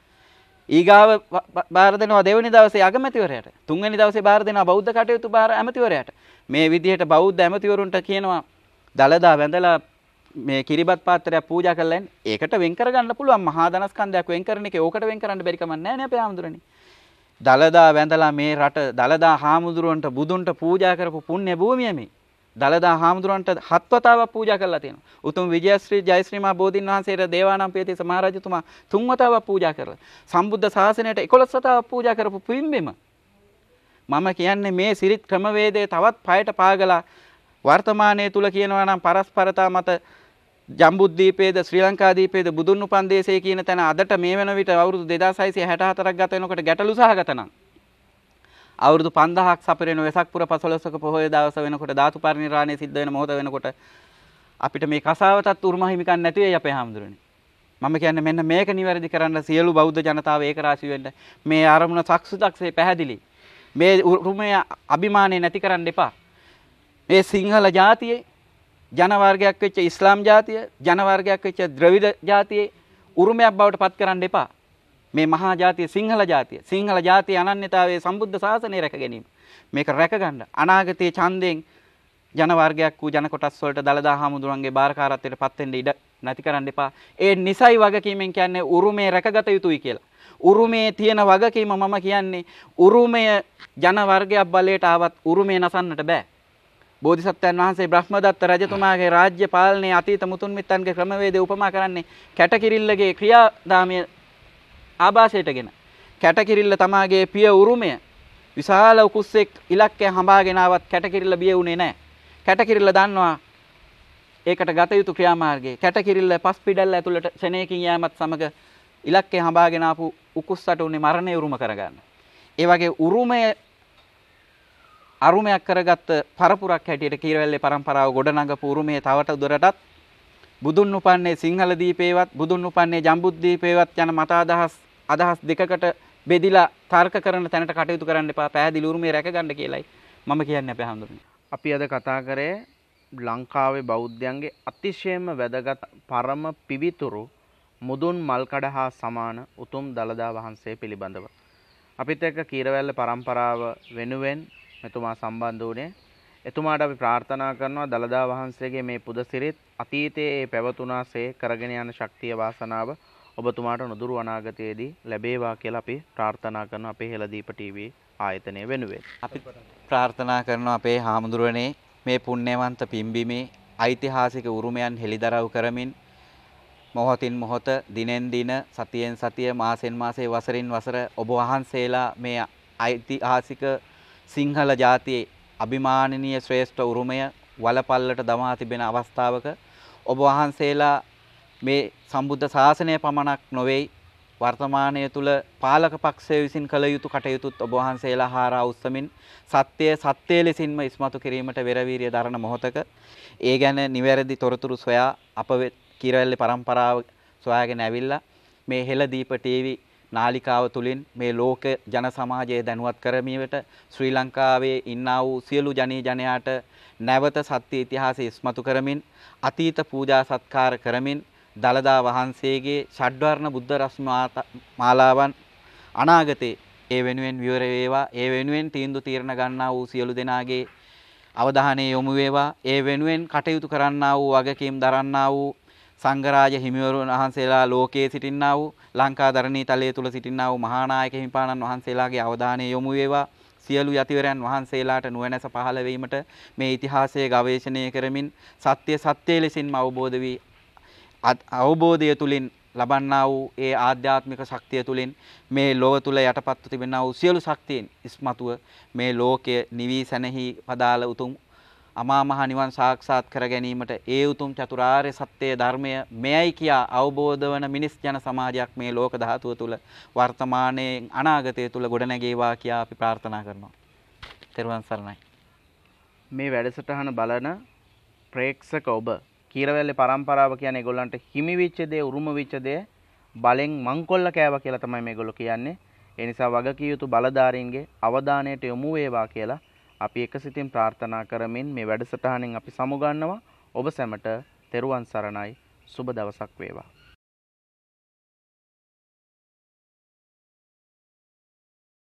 [SPEAKER 3] ඊගාව බාර දෙනවා දෙවෙනි දවසේ අගමැතිවරයාට. තුන්වෙනි දවසේ බාර දෙනවා බෞද්ධ කටයුතු බාර ඇමතිවරයාට. මේ විදිහට බෞද්ධ ඇමතිවරුන්ට කියනවා දළදා වැඳලා මේ කිරිබත් පාත්‍රයක් පූජා කරලා එන්න. ඒකට වෙන් කරගන්න පුළුවන්. මහා ධනස්කන්ධයක් වෙන් කරන එකේ ඕකට වෙන් කරන්න බැරි කමක් නැහැ නේ අපේ හාමුදුරනේ. දළදා වැඳලා මේ රට දළදා හාමුදුරුවන්ට බුදුන්ට පූජා කරපු පුණ්‍ය භූමිය මේ. දළදා හාමුදුරන්ට හත් වතාවක් පූජා කරලා තියෙනවා. උතුම් විජයශ්‍රී ජයශ්‍රී මා බෝධීන් වහන්සේට දේවානම්පියතිස්ස මහරජතුමා තුන් වතාවක් පූජා කරලා. සම්බුද්ධ ශාසනයට එකොළොස් වතාවක් පූජා කරපු පින්බිම. මම කියන්නේ මේ සිරිත් ක්‍රමවේදයේ තවත් පයට පාගලා වර්තමානයේ තුල කියනවා නම් පරස්පරතා මත ජම්බුද්දීපේද ශ්‍රී ලංකාදීපේද බුදුන් උපන් දේශයේ කියන තැන අදට මේ වෙන විට අවුරුදු දෙදාස් හයසිය හැට හතරක් ගත වෙනකොට ගැටලු සහගත නම් අවුරුදු පන්දහක් සපිරෙන වෙසක් පුර පසළොස්වක පොහොය දවස වෙනකොට ධාතු පරිනිර්වාණය සිද්ධ වෙන මොහොත වෙනකොට අපිට මේ කසාවතත් උරුම හිමිකම් නැති වෙයි අපේ හාමුදුරනේ. මම කියන්නේ මෙන්න මේක නිවැරදි කරන්න සියලු බෞද්ධ ජනතාව ඒක රාශී වෙන්න මේ ආරමුණ සක්සුදක්සේ පැහැදිලි. මේ උරුමය අභිමානය නැති කරන්න එපා. මේ සිංහල ජාතියේ ජන වර්ගයක් වෙච්ච ඉස්ලාම් ජාතිය, ජන වර්ගයක් වෙච්ච ද්‍රවිඩ ජාතියේ උරුමයක් බවට පත් කරන්න එපා. මේ මහා ජාතිය සිංහල ජාතිය. සිංහල ජාතිය අනන්‍යතාවයේ සම්බුද්ධ ශාසනය රැක ගැනීම. මේක රැක ගන්න. අනාගතයේ ඡන්දයෙන් ජන වර්ගයක් වූ ජන කොටස් වලට දළදා හාමුදුරන්ගේ බාරකාරත්වයට පත් වෙන්න ඉඩ නැති කරන්න එපා. ඒ නිසයි වගකීමෙන් කියන්නේ උරුමය රැකගත යුතුයි කියලා. උරුමයේ තියෙන වගකීම මම කියන්නේ උරුමය ජන වර්ගයක් බලයට ආවත් උරුමය නසන්නට බෑ. බෝධිසත්වයන් වහන්සේ බ්‍රහ්මදත්ත රජතුමාගේ රාජ්‍ය පාලනයේ අතීත මුතුන් මිත්තන්ගේ ක්‍රමවේදය උපමා කරන්නේ කැටකිරිල්ලගේ ක්‍රියාදාමය ආభాසයටගෙන. කැටකිරිල්ල තමාගේ පිය උරුමය විශාල උකුස්සෙක් ඉලක්කය හඹාගෙන ආවත් කැටකිරිල්ල බිය වුණේ නැහැ. කැටකිරිල්ල දන්නවා ඒකට ගත යුතු ක්‍රියාමාර්ගය. කැටකිරිල්ල පස් පිඩල්ල ඇතුළට ශනේකින් යෑමත් සමග ඉලක්කය හඹාගෙන ආපු උකුස්සට උනේ මරණය උරුම කරගන්න. ඒ වගේ උරුමය අරුමයක් කරගත්ත පරපුරක් හැටියට කීරවැල්ලේ පරම්පරාව ගොඩනගපු උරුමයේ තවට දුරටත් බුදුන් උපන්නේ සිංහල දීපේවත් බුදුන් උපන්නේ ජම්බුද්දීපේවත් යන මත අදහස් අදහස් දෙකකට බෙදිලා තර්ක කරන තැනට කටයුතු කරන්න එපා. පැහැදිලි උරුමය රැකගන්න කියලායි මම කියන්නේ අපේ හඳුනන්නේ.
[SPEAKER 1] අපි අද කතා කරේ ලංකාවේ බෞද්ධයන්ගේ අතිශයම වැදගත් පරම පිවිතුරු මුදුන් මල්කඩ හා සමාන උතුම් දළදා වහන්සේ පිළිබඳව. අපිත් එක්ක කීරවැල්ල පරම්පරාව වෙනුවෙන් මෙතුමා සම්බන්ධ වුණේ. එතුමාට අපි ප්‍රාර්ථනා කරනවා දළදා වහන්සේගේ මේ පුද සිරිත් අතීතයේ පැවතුනාසේ කරගෙන යන ශක්තිය වාසනාව ඔබතුමාට නුදුරු අනාගතයේදී ලැබේවා කියලා අපි ප්‍රාර්ථනා කරනවා අපේ හෙළදීප ටීවී ආයතනය වෙනුවෙන්.
[SPEAKER 3] අපි ප්‍රාර්ථනා කරනවා අපේ හාමුදුරනේ මේ පුණ්‍යවන්ත පිම්බීමේ ඓතිහාසික උරුමයන් හෙළිදරව් කරමින් මොහොතින් මොහොත දිනෙන් දින සතියෙන් සතිය මාසෙන් මාසේ වසරින් වසර ඔබ වහන්සේලා මේ ඓතිහාසික සිංහල ජාතියේ අභිමානනීය ශ්‍රේෂ්ඨ උරුමය වලපල්ලට දමා තිබෙන අවස්ථාවක ඔබ වහන්සේලා මේ සම්බුද්ධ ශාසනය පමණක් නොවේ වර්තමානයේ තුල පාලක පක්ෂය විසින් කළ යුතු කටයුතුත් ඔබ වහන්සේලා හාරා උස්සමින් සත්‍ය සත්‍ය ලෙසින්ම ඉස්මතු කිරීමට වෙරවීරිය දරන මොහොතක ඒ ගැන නිවැරදි තොරතුරු සොයා අප කීරවැල්ලේ පරම්පරාව සොයාගෙන ඇවිල්ලා මේ හෙළදීප ටීවී නාලිකාව තුලින් මේ ලෝක ජන සමාජය දැනුවත් කරමීමට ශ්‍රී ලංකාවේ ඉන්නා වූ සියලු ජනී ජනයාට නැවත සත්‍ය ඉතිහාසය ඉස්මතු කරමින් අතීත පූජා සත්කාර කරමින් දළදා වහන්සේගේ ෂඩ්වර්ණ බුද්ධ රශ්මි මාලාවන් අනාගතේ ඒ වෙනුවෙන් විවර වේවා ඒ වෙනුවෙන් තීන්දුව తీරන ගන්නා වූ සියලු දෙනාගේ අවධානය යොමු වේවා ඒ වෙනුවෙන් කටයුතු කරන්නා වූ වගකීම් දරන්නා වූ සංඝරාජ හිමිවරුන් වහන්සේලා ලෝකයේ සිටින්නා වූ ලංකා ධරණී තලයේ තුල සිටින්නා වූ මහා නායක හිමිපාණන් වහන්සේලාගේ අවධානය යොමු වේවා සියලු යතිවරයන් වහන්සේලාට නුවණැස පහළ වීමට මේ ඉතිහාසයේ ගවේෂණය කරමින් සත්‍ය සත්‍ය ලෙසින්ම අවබෝධ වී අවබෝධය තුලින් ලබන්නා වූ ඒ ආධ්‍යාත්මික ශක්තිය තුලින් මේ ලෝක තුල යටපත්ව තිබෙනා වූ සියලු ශක්තියින් ඉස්මතුව මේ ලෝකයේ නිවි සැනෙහි පදාල උතුම් අමා මහ නිවන් සාක්ෂාත් කර ගැනීමට ඒ උතුම් චතුරාර්ය සත්‍ය ධර්මය මෙයයි කියා අවබෝධ වන මිනිස් ජන සමාජයක් මේ ලෝක ධාතුව තුල වර්තමානයේ අනාගතය තුල ගොඩනැගේවා කියා අපි ප්‍රාර්ථනා කරනවා. තෙරුවන් සරණයි.
[SPEAKER 1] මේ වැඩසටහන බලන ප්‍රේක්ෂක ඔබ කීරවැල්ලේ පරම්පරාව කියන්නේ ඒගොල්ලන්ට හිමි වෙච්ච දේ උරුම වෙච්ච දේ බලෙන් මංකොල්ල කෑවා කියලා තමයි මේගොල්ලෝ කියන්නේ. ඒ නිසා වගකිය යුතු බලධාරීන්ගේ අවධානයට යොමු වේවා කියලා අපි එකසිතින් ප්‍රාර්ථනා කරමින් මේ වැඩසටහනින් අපි සමුගන්නවා. ඔබ සැමට තෙරුවන් සරණයි. සුබ දවසක් වේවා.